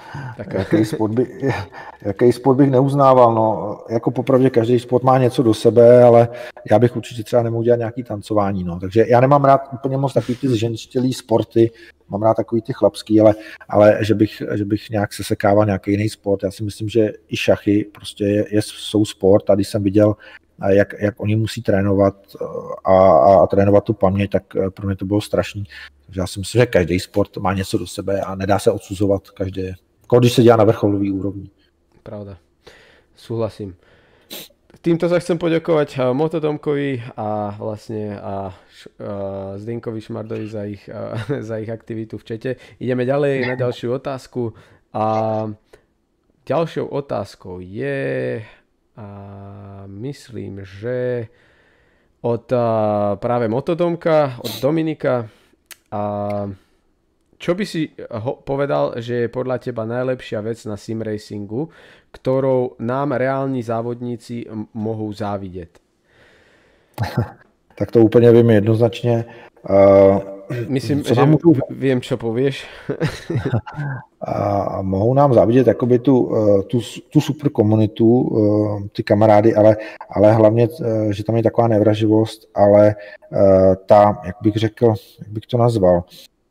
jaký sport bych neuznával. No, jako popravdě každý sport má něco do sebe, ale já bych určitě třeba nemohl dělat nějaký tancování. No. Takže já nemám rád úplně moc takový ty ženštělý sporty, mám rád takový ty chlapský, ale že bych nějak sesekával nějaký jiný sport. Já si myslím, že i šachy prostě jsou sport a když jsem viděl, jak oni musí trénovat a trénovat tu paměť, tak pro mě to bylo strašný. Takže já si myslím, že každý sport má něco do sebe a nedá se odsuzovat každý, jako když se dělá na vrcholový úrovni. Pravda, súhlasím. Týmto sa chcem poďakovať Motodomkovi a vlastne Zdenkovi Šmardovi za ich aktivitu v čete. Ideme ďalej na ďalšiu otázku a ďalšou otázkou je, myslím, že od práve Motodomka, od Dominika. Čo by si povedal, že je podľa teba najlepšia vec na simracingu, ktorou nám reálni závodníci mohou závidieť? Tak to úplně vím jednoznačně. Myslím, že viem, čo povieš. A mohou nám závidět jakoby tu super komunitu, ty kamarády, ale hlavně, že tam je taková nevraživost, ale jak bych to nazval,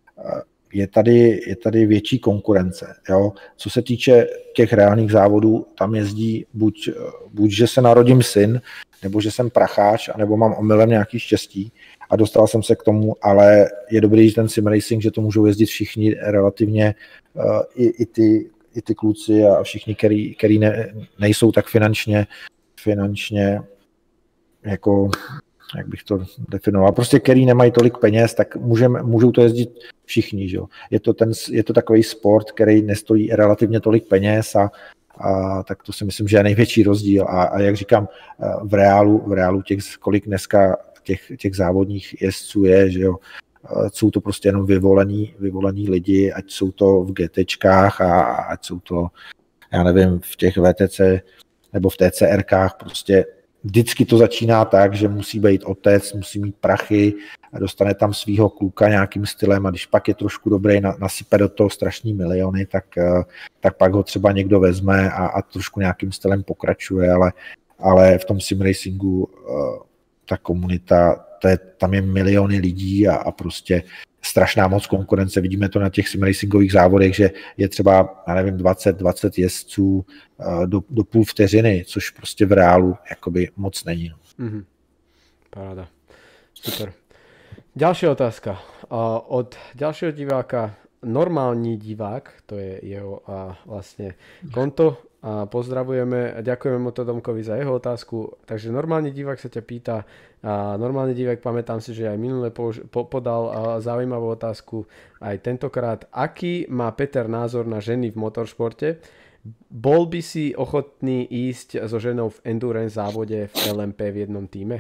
je tady větší konkurence. Jo? Co se týče těch reálných závodů, tam jezdí buď že se narodím syn, nebo že jsem pracháč, anebo mám omylem nějaký štěstí a dostal jsem se k tomu, ale je dobrý, že ten simracing, že to můžou jezdit všichni relativně, i ty kluci a všichni, který nejsou tak finančně jako, jak bych to definoval, prostě který nemají tolik peněz, tak můžou to jezdit všichni. Že? Je to takový sport, který nestojí relativně tolik peněz a tak to si myslím, že je největší rozdíl. A jak říkám, v reálu kolik dneska těch závodních jezdců je, že jo, jsou to prostě jenom vyvolení lidi, ať jsou to v GTčkách a ať jsou to, já nevím, v těch VTC nebo v TCRkách, prostě vždycky to začíná tak, že musí být otec, musí mít prachy a dostane tam svýho kluka nějakým stylem a když pak je trošku dobrý, nasype do toho strašný miliony, tak pak ho třeba někdo vezme a trošku nějakým stylem pokračuje, ale v tom simracingu ta komunita, tam je miliony lidí a prostě strašná moc konkurence. Vidíme to na těch simracingových závodech, že je třeba, já nevím, 20 jezdců do půl vteřiny, což prostě v reálu jakoby moc není. Mm-hmm. Paráda. Super. Ďalšia otázka. Od ďalšieho diváka, normální divák, to je jeho vlastne konto. Pozdravujeme a ďakujeme Motodomkovi za jeho otázku. Takže normálny divák sa ťa pýta, normálny divák, pamätám si, že aj minule podal zaujímavú otázku aj tentokrát. Aký má Peter názor na ženy v motoršporte? Bol by si ochotný ísť so ženou v endurance závode v LMP v jednom týme?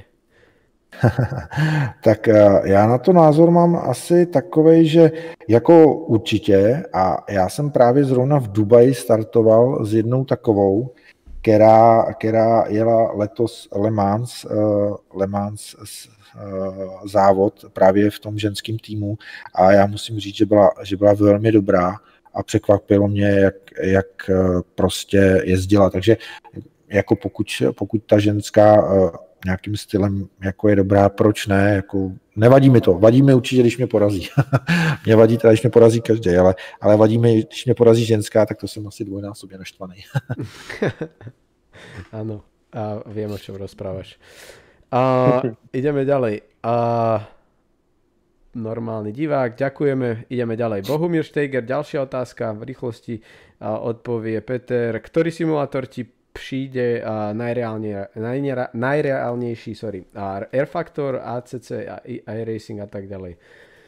Tak já na to názor mám asi takovej, že jako určitě a já jsem právě zrovna v Dubaji startoval s jednou takovou, která jela letos Le Mans závod právě v tom ženském týmu a já musím říct, že byla velmi dobrá a překvapilo mě, jak prostě jezdila. Takže jako pokud ta ženská nějakým stylem jako je dobrá, proč ne? Jako, nevadí mi to. Vadí mi určitě, když mě porazí. Mě vadí teda, když mě porazí každý, ale vadí mi, když mě porazí ženská, tak to jsem asi dvojnásobně naštvaný. Áno, a viem, o čom rozprávaš. Ideme ďalej. Normálny divák, ďakujeme. Ideme ďalej. Bohumír Štejger, ďalšia otázka v rýchlosti odpovie Peter. Ktorý simulátor ti přijde najreálnejší, Air Factor, ACC, iRacing a tak ďalej?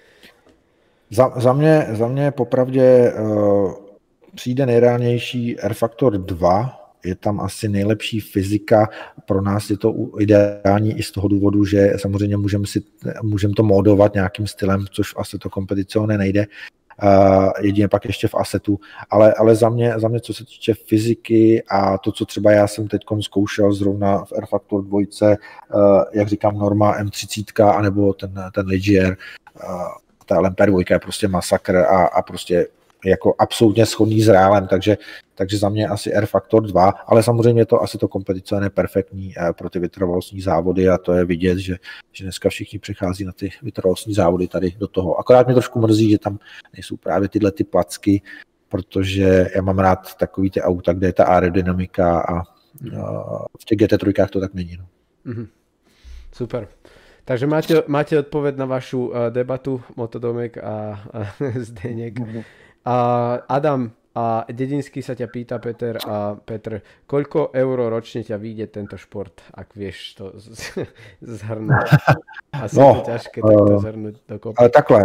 Za mě popravdě přijde nejreálnější Air Factor 2. Je tam asi nejlepší fyzika. Pro nás je to ideální i z toho důvodu, že samozřejmě můžeme to modovat nějakým stylem, což v Assetto Competizione nejde. Jedině pak ještě v Assetu, ale za mě, co se týče fyziky a to, co třeba já jsem teď zkoušel zrovna v Air Factor 2, jak říkám, Norma M30, anebo ten Ligier, ta LMP2 je prostě masakr a prostě jako absolutně shodný s reálem, takže za mě asi Air Factor 2, ale samozřejmě to asi to Competizione je perfektní pro ty vytrvalostní závody a to je vidět, že dneska všichni přechází na ty vytrvalostní závody tady do toho. Akorát mě trošku mrzí, že tam nejsou právě tyhle ty placky, protože já mám rád takový ty auta, kde je ta aerodynamika a v těch GT3 to tak není. No. Mm-hmm. Super. Takže máte odpoveď na vašu debatu, Motodomek a Zdeněk. Adam a Dedinský sa ťa pýta, Petr, koľko euro ročne ťa vyjde tento šport, ak vieš to zhrnúť? Asi je to ťažké takto zhrnúť dokopy. Ale takhle,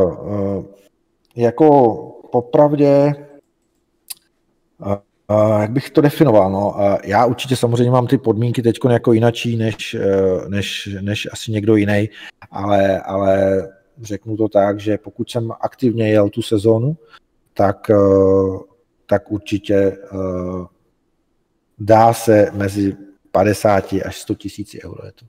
jako popravdě, jak bych to definoval, no, já určitě samozřejmě mám ty podmínky teď jako jinačí, než asi někdo jiný, ale řeknu to tak, že pokud jsem aktivně jel tu sezónu, tak určitě dá se mezi 50 až 100 tisíci euro. Je to.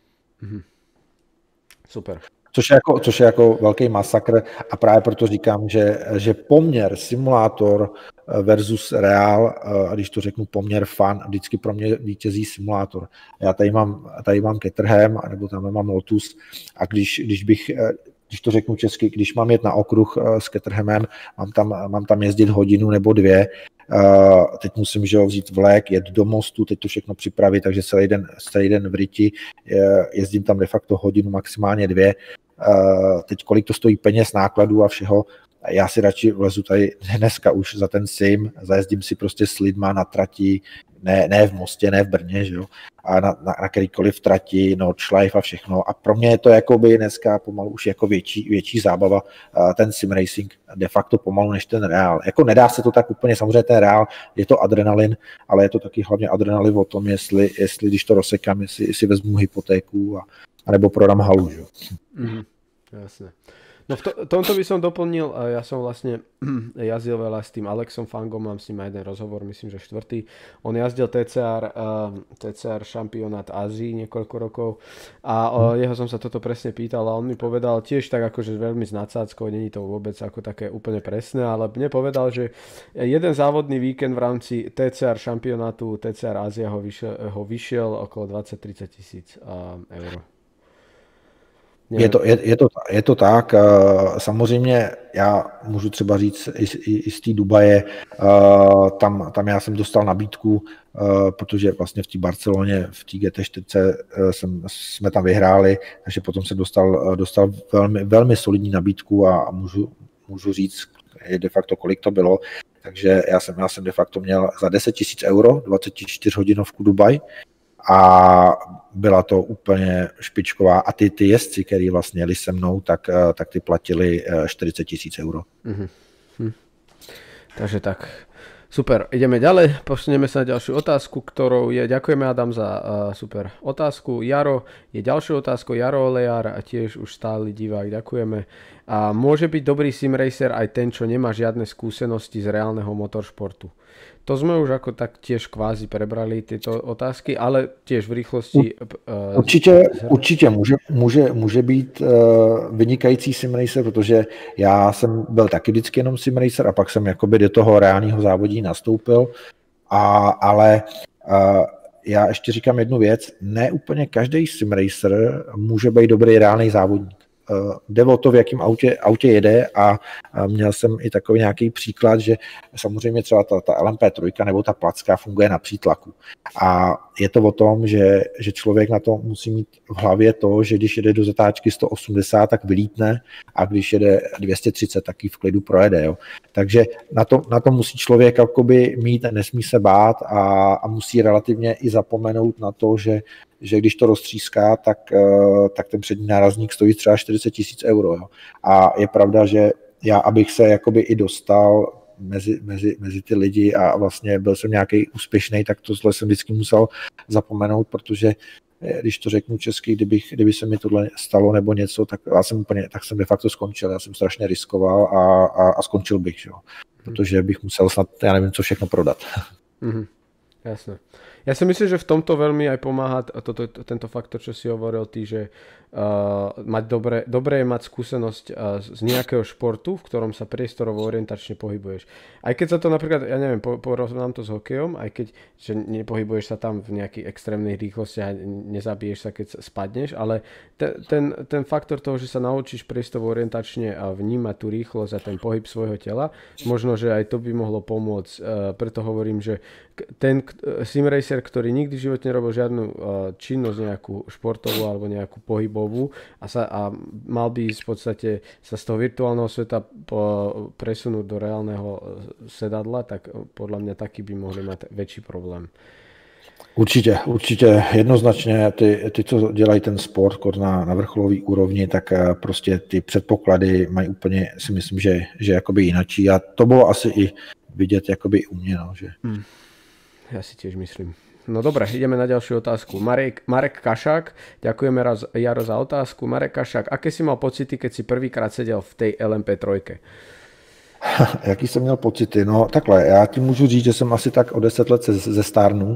Super. Což je jako velký masakr a právě proto říkám, že poměr simulátor versus reál, a když to řeknu poměr fan, vždycky pro mě vítězí simulátor. Já tady mám Caterham, nebo tam mám Lotus a když to řeknu česky, když mám jet na okruh s Caterhamem, mám tam jezdit hodinu nebo 2, teď musím vzít vlek, jet do mostu, teď to všechno připravit, takže celý den v ryti, jezdím tam de facto hodinu, maximálně 2. Teď kolik to stojí peněz, nákladů a všeho, já si radši vlezu tady dneska už za ten sim, zajezdím si prostě s lidma na trati, ne v Mostě, ne v Brně, že jo, a na kterýkoliv trati, Nordschleife a všechno. A pro mě je to jakoby dneska pomalu už jako větší zábava, ten sim racing de facto pomalu než ten reál. Jako nedá se to tak úplně, samozřejmě ten reál, je to adrenalin, ale je to taky hlavně adrenalin o tom, jestli když to rozsekám, jestli vezmu hypotéku anebo prodám halu, že jo. Jasne. No v tomto by som doplnil, ja som vlastne jazdil veľa s tým Alexom Fangom, mám s ním aj jeden rozhovor, myslím, že 4. On jazdil TCR šampionát Ázii niekoľko rokov a jeho som sa toto presne pýtal a on mi povedal tiež tak akože veľmi s nadsázkou, není to vôbec ako také úplne presné, ale mne povedal, že jeden závodný víkend v rámci TCR šampionátu TCR Ázia ho vyšiel okolo 20-30 tisíc eur. Je to tak. Samozřejmě já můžu třeba říct i z té Dubaje, tam já jsem dostal nabídku, protože vlastně v té Barceloně, v té GT4 jsme tam vyhráli, takže potom jsem dostal velmi, velmi solidní nabídku a můžu říct de facto, kolik to bylo. Takže já jsem de facto měl za 10 000 euro 24 hodinovku Dubaj. A byla to úplně špičková. A ty jezdci, který vlastně jeli se mnou, tak ty platili 40 000 euro. Takže tak. Super, ideme ďalej, posuneme sa na ďalšiu otázku, ktorou je, ďakujeme Adam za super otázku. Jaro je ďalšou otázkou, Jaro Olejar a tiež už stály divák, ďakujeme. A môže byť dobrý simracer aj ten, čo nemá žiadne skúsenosti z reálneho motoršportu? To sme už ako tak tiež kvázi prebrali tieto otázky, ale tiež v rýchlosti... Určitě může být vynikající simracer, protože já jsem byl taky vždycky jenom simracer a pak jsem jakoby do toho reálního závodí nastoupil, ale já ještě říkám jednu věc, ne úplně každý simracer může být dobrý reálný závodník. Jde o to, v jakém autě jede a měl jsem i takový nějaký příklad, že samozřejmě třeba ta LMP3 nebo ta placka funguje na přítlaku. A je to o tom, že člověk na to musí mít v hlavě to, že když jede do zatáčky 180, tak vylítne a když jede 230, tak ji v klidu projede. Jo. Takže na to musí člověk jakoby mít, nesmí se bát a musí relativně i zapomenout na to, že když to roztříská, tak ten přední nárazník stojí třeba 40 000 euro. Jo. A je pravda, že já, abych se jakoby i dostal mezi ty lidi a vlastně byl jsem nějaký úspěšný, tak tohle jsem vždycky musel zapomenout, protože když to řeknu česky, kdyby se mi tohle stalo nebo něco, tak jsem de facto skončil. Já jsem strašně riskoval a skončil bych, jo. Protože bych musel snad, já nevím, co všechno prodat. Jasné. Ja si myslím, že v tomto veľmi aj pomáha tento faktor, čo si hovoril ty, že mať dobre je mať skúsenosť z nejakého športu, v ktorom sa priestorovo orientačne pohybuješ. Aj keď sa to napríklad, ja neviem, porovnám to s hokejom, aj keď že nepohybuješ sa tam v nejakých extrémnych rýchlostiach a nezabiješ sa, keď spadneš, ale ten faktor toho, že sa naučíš priestorovo orientačne vnímať tú rýchlosť a ten pohyb svojho tela, možno, že aj to by mohlo pomôcť. Preto hovorím, že ten simracer, ktorý nikdy v živote nerobil žiadnu činnosť nejakú športovú alebo nejakú pohybovú a mal by v podstate sa z toho virtuálneho sveta presunúť do reálneho sedadla, tak podľa mňa taký by mohli mať väčší problém. Určitě jednoznačně ty, co dělají ten sport na vrcholový úrovni, tak prostě ty předpoklady mají úplně, si myslím, že jakoby jinačí a to bylo asi i vidět jakoby u mě, no, že... Ja si tiež myslím. No dobre, ideme na ďalšiu otázku. Marek Kašák, ďakujeme Jaro za otázku. Marek Kašák, aké si mal pocity, keď si prvýkrát sedel v tej LMP3? Jaký jsem měl pocity? No takhle, já ti můžu říct, že jsem asi tak o 10 let zestárnul,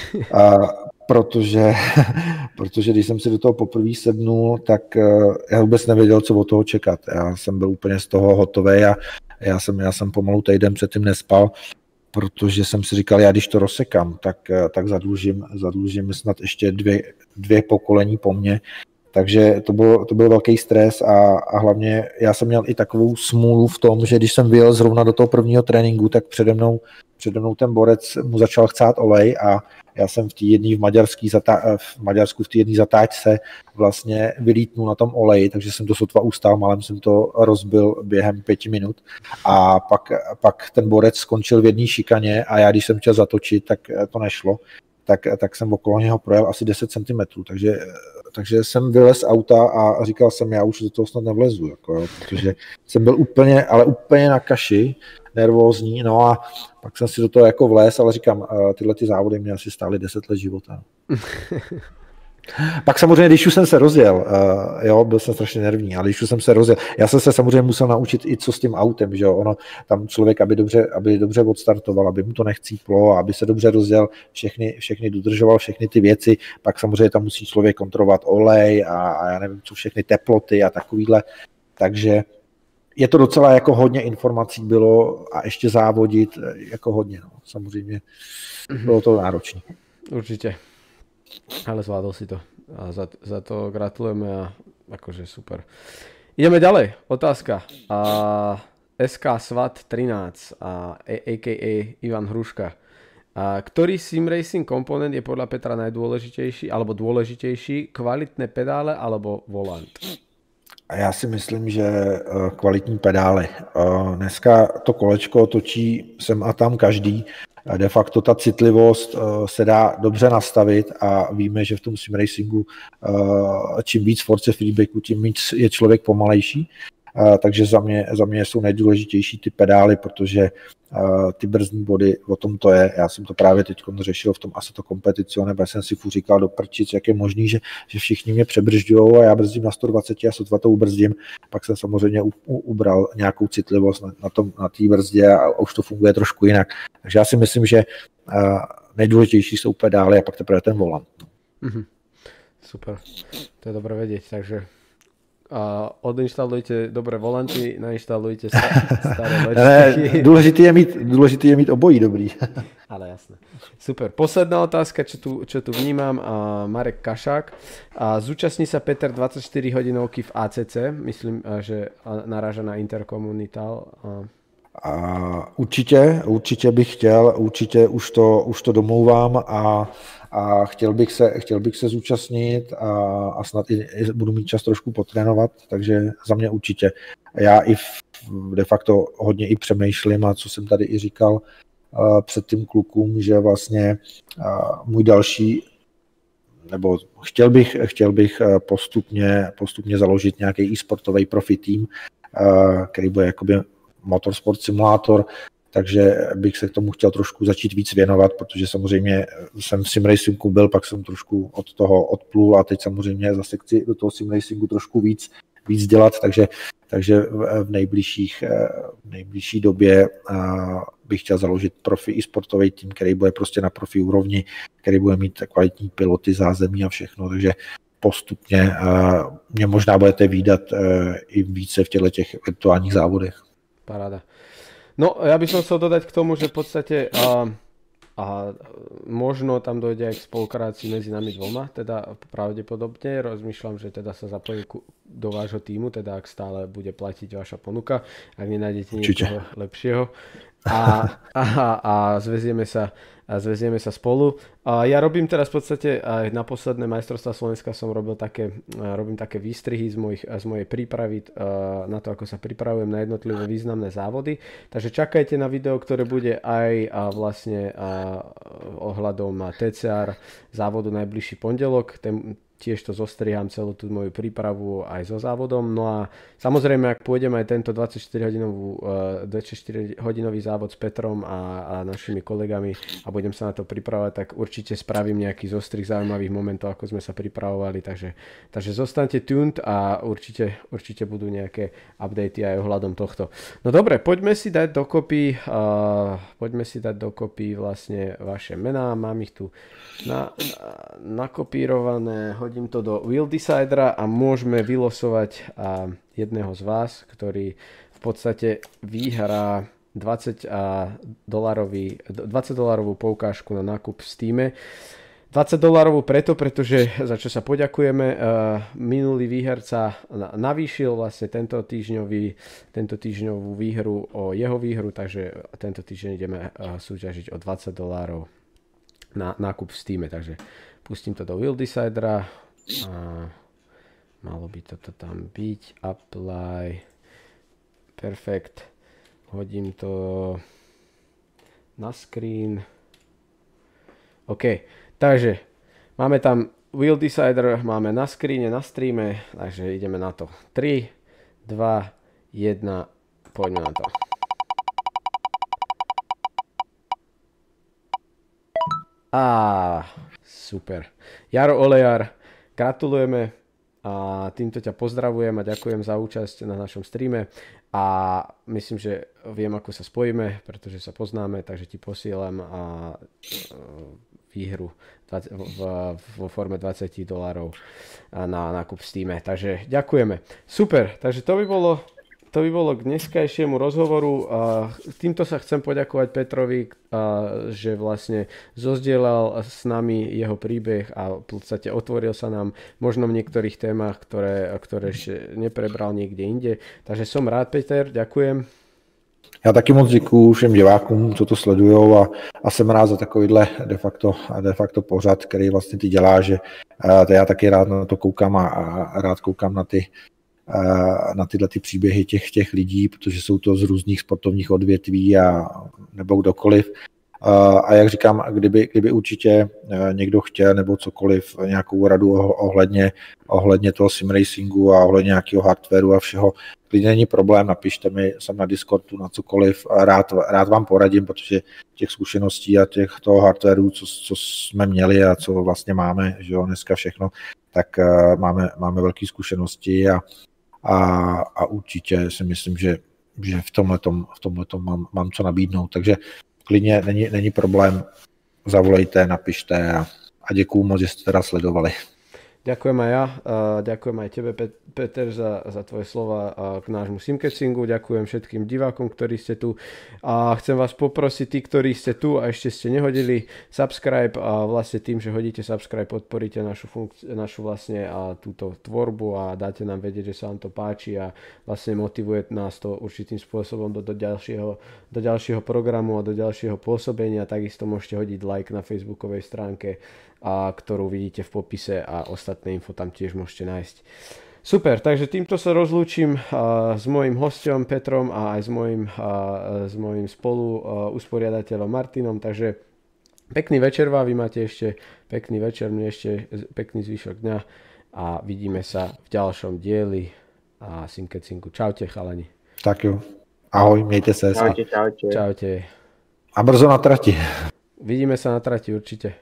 protože když jsem si do toho poprvé sednul, tak já vůbec nevěděl, co od toho čekat. Já jsem byl úplně z toho hotový a já jsem pomalu týden předtým nespal, protože jsem si říkal, já když to rozsekám, tak zadlužím snad ještě dvě pokolení po mně. Takže to byl velký stres a hlavně já jsem měl i takovou smůlu v tom, že když jsem vyjel zrovna do toho prvního tréninku, tak přede mnou ten borec mu začal chcát olej a já jsem v Maďarsku v té jedné zatáčce vlastně vylítnul na tom oleji, takže jsem to sotva ustál, málem jsem to rozbil během 5 minut a pak ten borec skončil v jedné šikaně a já když jsem chtěl zatočit, tak to nešlo. Tak jsem okolo něho projel asi 10 cm, takže jsem vylez z auta a říkal jsem, já už do toho snad nevlezu, jako, protože jsem byl úplně na kaši, nervózní, no a pak jsem si do toho jako vlez, ale říkám, tyhle ty závody mě asi stály 10 let života. Pak samozřejmě, když už jsem se rozjel, byl jsem strašně nervní, ale když už jsem se rozjel, já jsem se samozřejmě musel naučit i co s tím autem, že jo, ono, tam člověk, aby dobře odstartoval, aby mu to nechcíplo, aby se dobře rozjel, všechny dodržoval, všechny ty věci, pak samozřejmě tam musí člověk kontrolovat olej a já nevím, co všechny teploty a takovýhle, takže je to docela jako hodně informací bylo a ještě závodit jako hodně, no, samozřejmě bylo to náročné. Určitě. Ale zvládol si to a za to gratulujeme a akože super. Ideme ďalej, otázka. SK Svat 13 a.k.a. Ivan Hruška. Ktorý simracing komponent je podľa Petra najdôležitejší alebo dôležitejší, kvalitné pedále alebo volant? Já si myslím, že kvalitní pedály. Dneska to kolečko točí sem a tam každý. De facto ta citlivost se dá dobře nastavit a víme, že v tom simracingu čím víc force feedbacku, tím víc je člověk pomalejší. takže za mě jsou nejdůležitější ty pedály, protože ty brzdní body, o tom to je. Já jsem to právě teď řešil v tom Assetto Competizione, nebo jsem si furt říkal do prčic, jak je možný, že všichni mě přebržďujou a já brzdím na 120 a sotva to ubrzdím. Pak jsem samozřejmě ubral nějakou citlivost na té brzdě a už to funguje trošku jinak. Takže já si myslím, že nejdůležitější jsou pedály a pak teprve ten volant. Mm-hmm. Super, to je dobré vedieť, takže odinštalujte dobré volanty, nainštalujte staré lečky. Důležitý je mít obojí dobrý. Ale jasné. Super. Posledná otázka, čo tu vnímam, Marek Kašák. Zúčastní sa Peter 24 hodinovky v ACC, myslím, že naráža na Interkomunitál. Určitě bych chtěl, určitě už to domlouvám a chtěl bych se zúčastnit a snad i budu mít čas trošku potrénovat, takže za mě určitě. Já i de facto hodně i přemýšlím a co jsem tady i říkal před tím klukům, že vlastně můj další, nebo chtěl bych postupně založit nějaký e-sportový profi tým, který bude jakoby motorsport simulátor, takže bych se k tomu chtěl trošku začít víc věnovat, protože samozřejmě jsem v simracingu byl, pak jsem trošku od toho odplul a teď samozřejmě zase chci do toho simracingu trošku víc dělat, takže v nejbližší době bych chtěl založit profi e-sportový tým, který bude prostě na profi úrovni, který bude mít kvalitní piloty, zázemí a všechno, takže postupně mě možná budete vídat i více v těchto virtuálních závodech. Paráda. No, ja by som chcel dodať k tomu, že v podstate možno tam dojde aj k spolupráci medzi nami dvoma, teda pravdepodobne rozmýšľam, že teda sa zapojím do vášho týmu, teda ak stále bude platiť vaša ponuka, ak nenájdete niečoho lepšieho a zväzieme sa spolu. Ja robím teraz v podstate aj na posledné majstrovstvá Slovenska robím také výstrihy z mojej prípravy na to, ako sa pripravujem na jednotlivé významné závody. Takže čakajte na video, ktoré bude aj vlastne ohľadom TCR závodu najbližší pondelok. Tiež to zostriham celú tú moju prípravu aj so závodom. No a samozrejme, ak pôjdem aj tento 24-hodinový závod s Petrom a našimi kolegami a budem sa na to pripravovať, tak určite spravím nejaký zostrih zaujímavých momentov, ako sme sa pripravovali. Takže zostaňte tuned a určite budú nejaké updaty aj ohľadom tohto. No dobre, poďme si dať dokopy vlastne vaše mená. Mám ich tu nakopírované. Hodím to do Wheel Decidera a môžeme vylosovať jedného z vás, ktorý v podstate vyhrá $20 poukážku na nákup v Steame. $20 pretože za čo sa poďakujeme, minulý výherca navýšil vlastne tento týždňovú výhru o jeho výhru, takže tento týždeň ideme súťažiť o $20 na nákup v Steame, takže pustím to do Wheel Decidera a malo by toto tam byť, apply, perfekt, hodím to na screen, OK, takže máme tam Wheel Decider, máme na screene, na streame, takže ideme na to, 3, 2, 1, poďme na to. Super. Jaro Olejar, gratulujeme a týmto ťa pozdravujem a ďakujem za účasť na našom streame a myslím, že viem, ako sa spojíme, pretože sa poznáme, takže ti posielam výhru vo forme $20 na nákup v Steame. Takže ďakujeme. Super, takže to by bolo k dneskajšiemu rozhovoru. Týmto sa chcem poďakovať Petrovi, že vlastne zozdielal s nami jeho príbeh a v podstate otvoril sa nám možno v niektorých témach, ktoré ešte neprebral niekde inde. Takže som rád, Peter, ďakujem. Já taky moc děkuju všem divákům, co to sledujou a jsem rád za takovýhle de facto pořad, který vlastně ty dělá, že já taky rád na to koukám a rád koukám na tyhle ty příběhy těch lidí, protože jsou to z různých sportovních odvětví a nebo kdokoliv A jak říkám, kdyby určitě někdo chtěl nebo cokoliv, nějakou radu ohledně toho sim racingu a ohledně nějakého hardwareu a všeho, klidně není problém, napište mi, jsem na Discordu, na cokoliv, rád vám poradím, protože těch zkušeností a toho hardwareu, co jsme měli a co vlastně máme, že jo, dneska všechno, tak máme velké zkušenosti a určitě si myslím, že v tomhletom mám co nabídnout, takže klidně není problém, zavolejte, napište a děkuju moc, že jste teda sledovali. Ďakujem aj ja, ďakujem aj tebe, Peter, za tvoje slova k nášmu simcacingu, ďakujem všetkým divákom, ktorí ste tu a chcem vás poprosiť, tí, ktorí ste tu a ešte ste nehodili subscribe a vlastne tým, že hodíte subscribe, podporíte našu vlastne túto tvorbu a dáte nám vedieť, že sa vám to páči a vlastne motivuje nás to určitým spôsobom do ďalšieho programu a do ďalšieho pôsobenia. Takisto môžete hodiť like na facebookovej stránke, ktorú vidíte v popise a ostatné info tam tiež môžete nájsť. Super, takže týmto sa rozlúčim s mojím hosťom Petrom a aj s mojím spolu usporiadateľom Martinom, takže pekný večer vám, vy máte ešte pekný večer, mne ešte pekný zvyšok dňa a vidíme sa v ďalšom dieli simcacingu. Čaute chalani. Tak jo, ahoj, mějte se. Čaute. A brzo na trati. Vidíme sa na trati určite.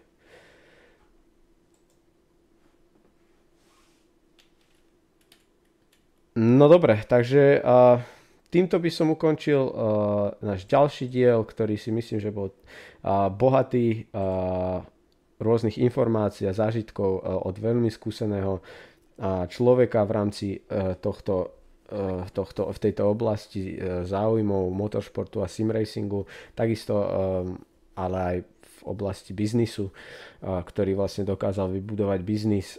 No dobre, takže týmto by som ukončil náš ďalší diel, ktorý si myslím, že bol bohatý rôznych informácií a zážitkov od veľmi skúseného človeka v rámci v tejto oblasti záujmov motoršportu a simracingu, takisto ale aj v oblasti biznisu, ktorý vlastne dokázal vybudovať biznis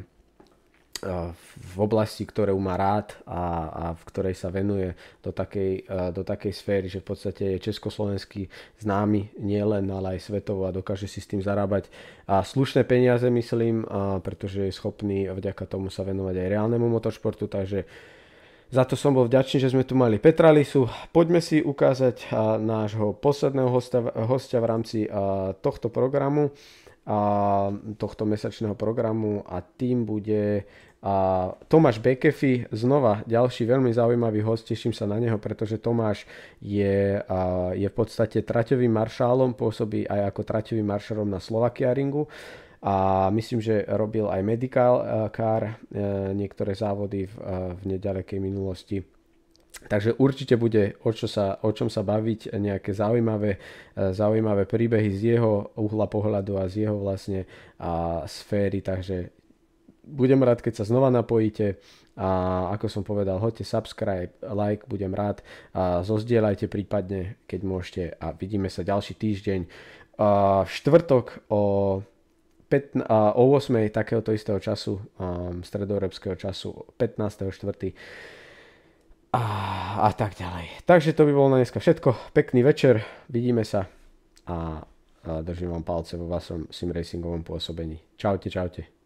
v oblasti, ktorú má rád a v ktorej sa venuje do takej sféry, že v podstate je československý známy nielen, ale aj svetovo a dokáže si s tým zarábať slušné peniaze, myslím, pretože je schopný vďaka tomu sa venovať aj reálnemu motoršportu, takže za to som bol vďačný, že sme tu mali Petra Lisu. Poďme si ukázať nášho posledného hostia v rámci tohto programu, tohto mesačného programu a tým bude Tomáš Bekefy, znova ďalší veľmi zaujímavý host, teším sa na neho, pretože Tomáš je v podstate traťovým maršálom, pôsobí aj ako traťový maršálom na Slovakia Ringu a myslím, že robil aj medical car, niektoré závody v neďalekej minulosti. Takže určite bude o čom sa baviť, nejaké zaujímavé príbehy z jeho uhla pohľadu a z jeho vlastne sféry, takže budem rád, keď sa znova napojíte a ako som povedal, hoďte subscribe, like, budem rád a zozdieľajte prípadne, keď môžete a vidíme sa ďalší týždeň v štvrtok o 8. takéhoto istého času, stredoeurópskeho času, 15.4. A tak ďalej. Takže to by bolo na dneska všetko. Pekný večer, vidíme sa a držím vám palce vo vašom simracingovom pôsobení. Čaute, čaute.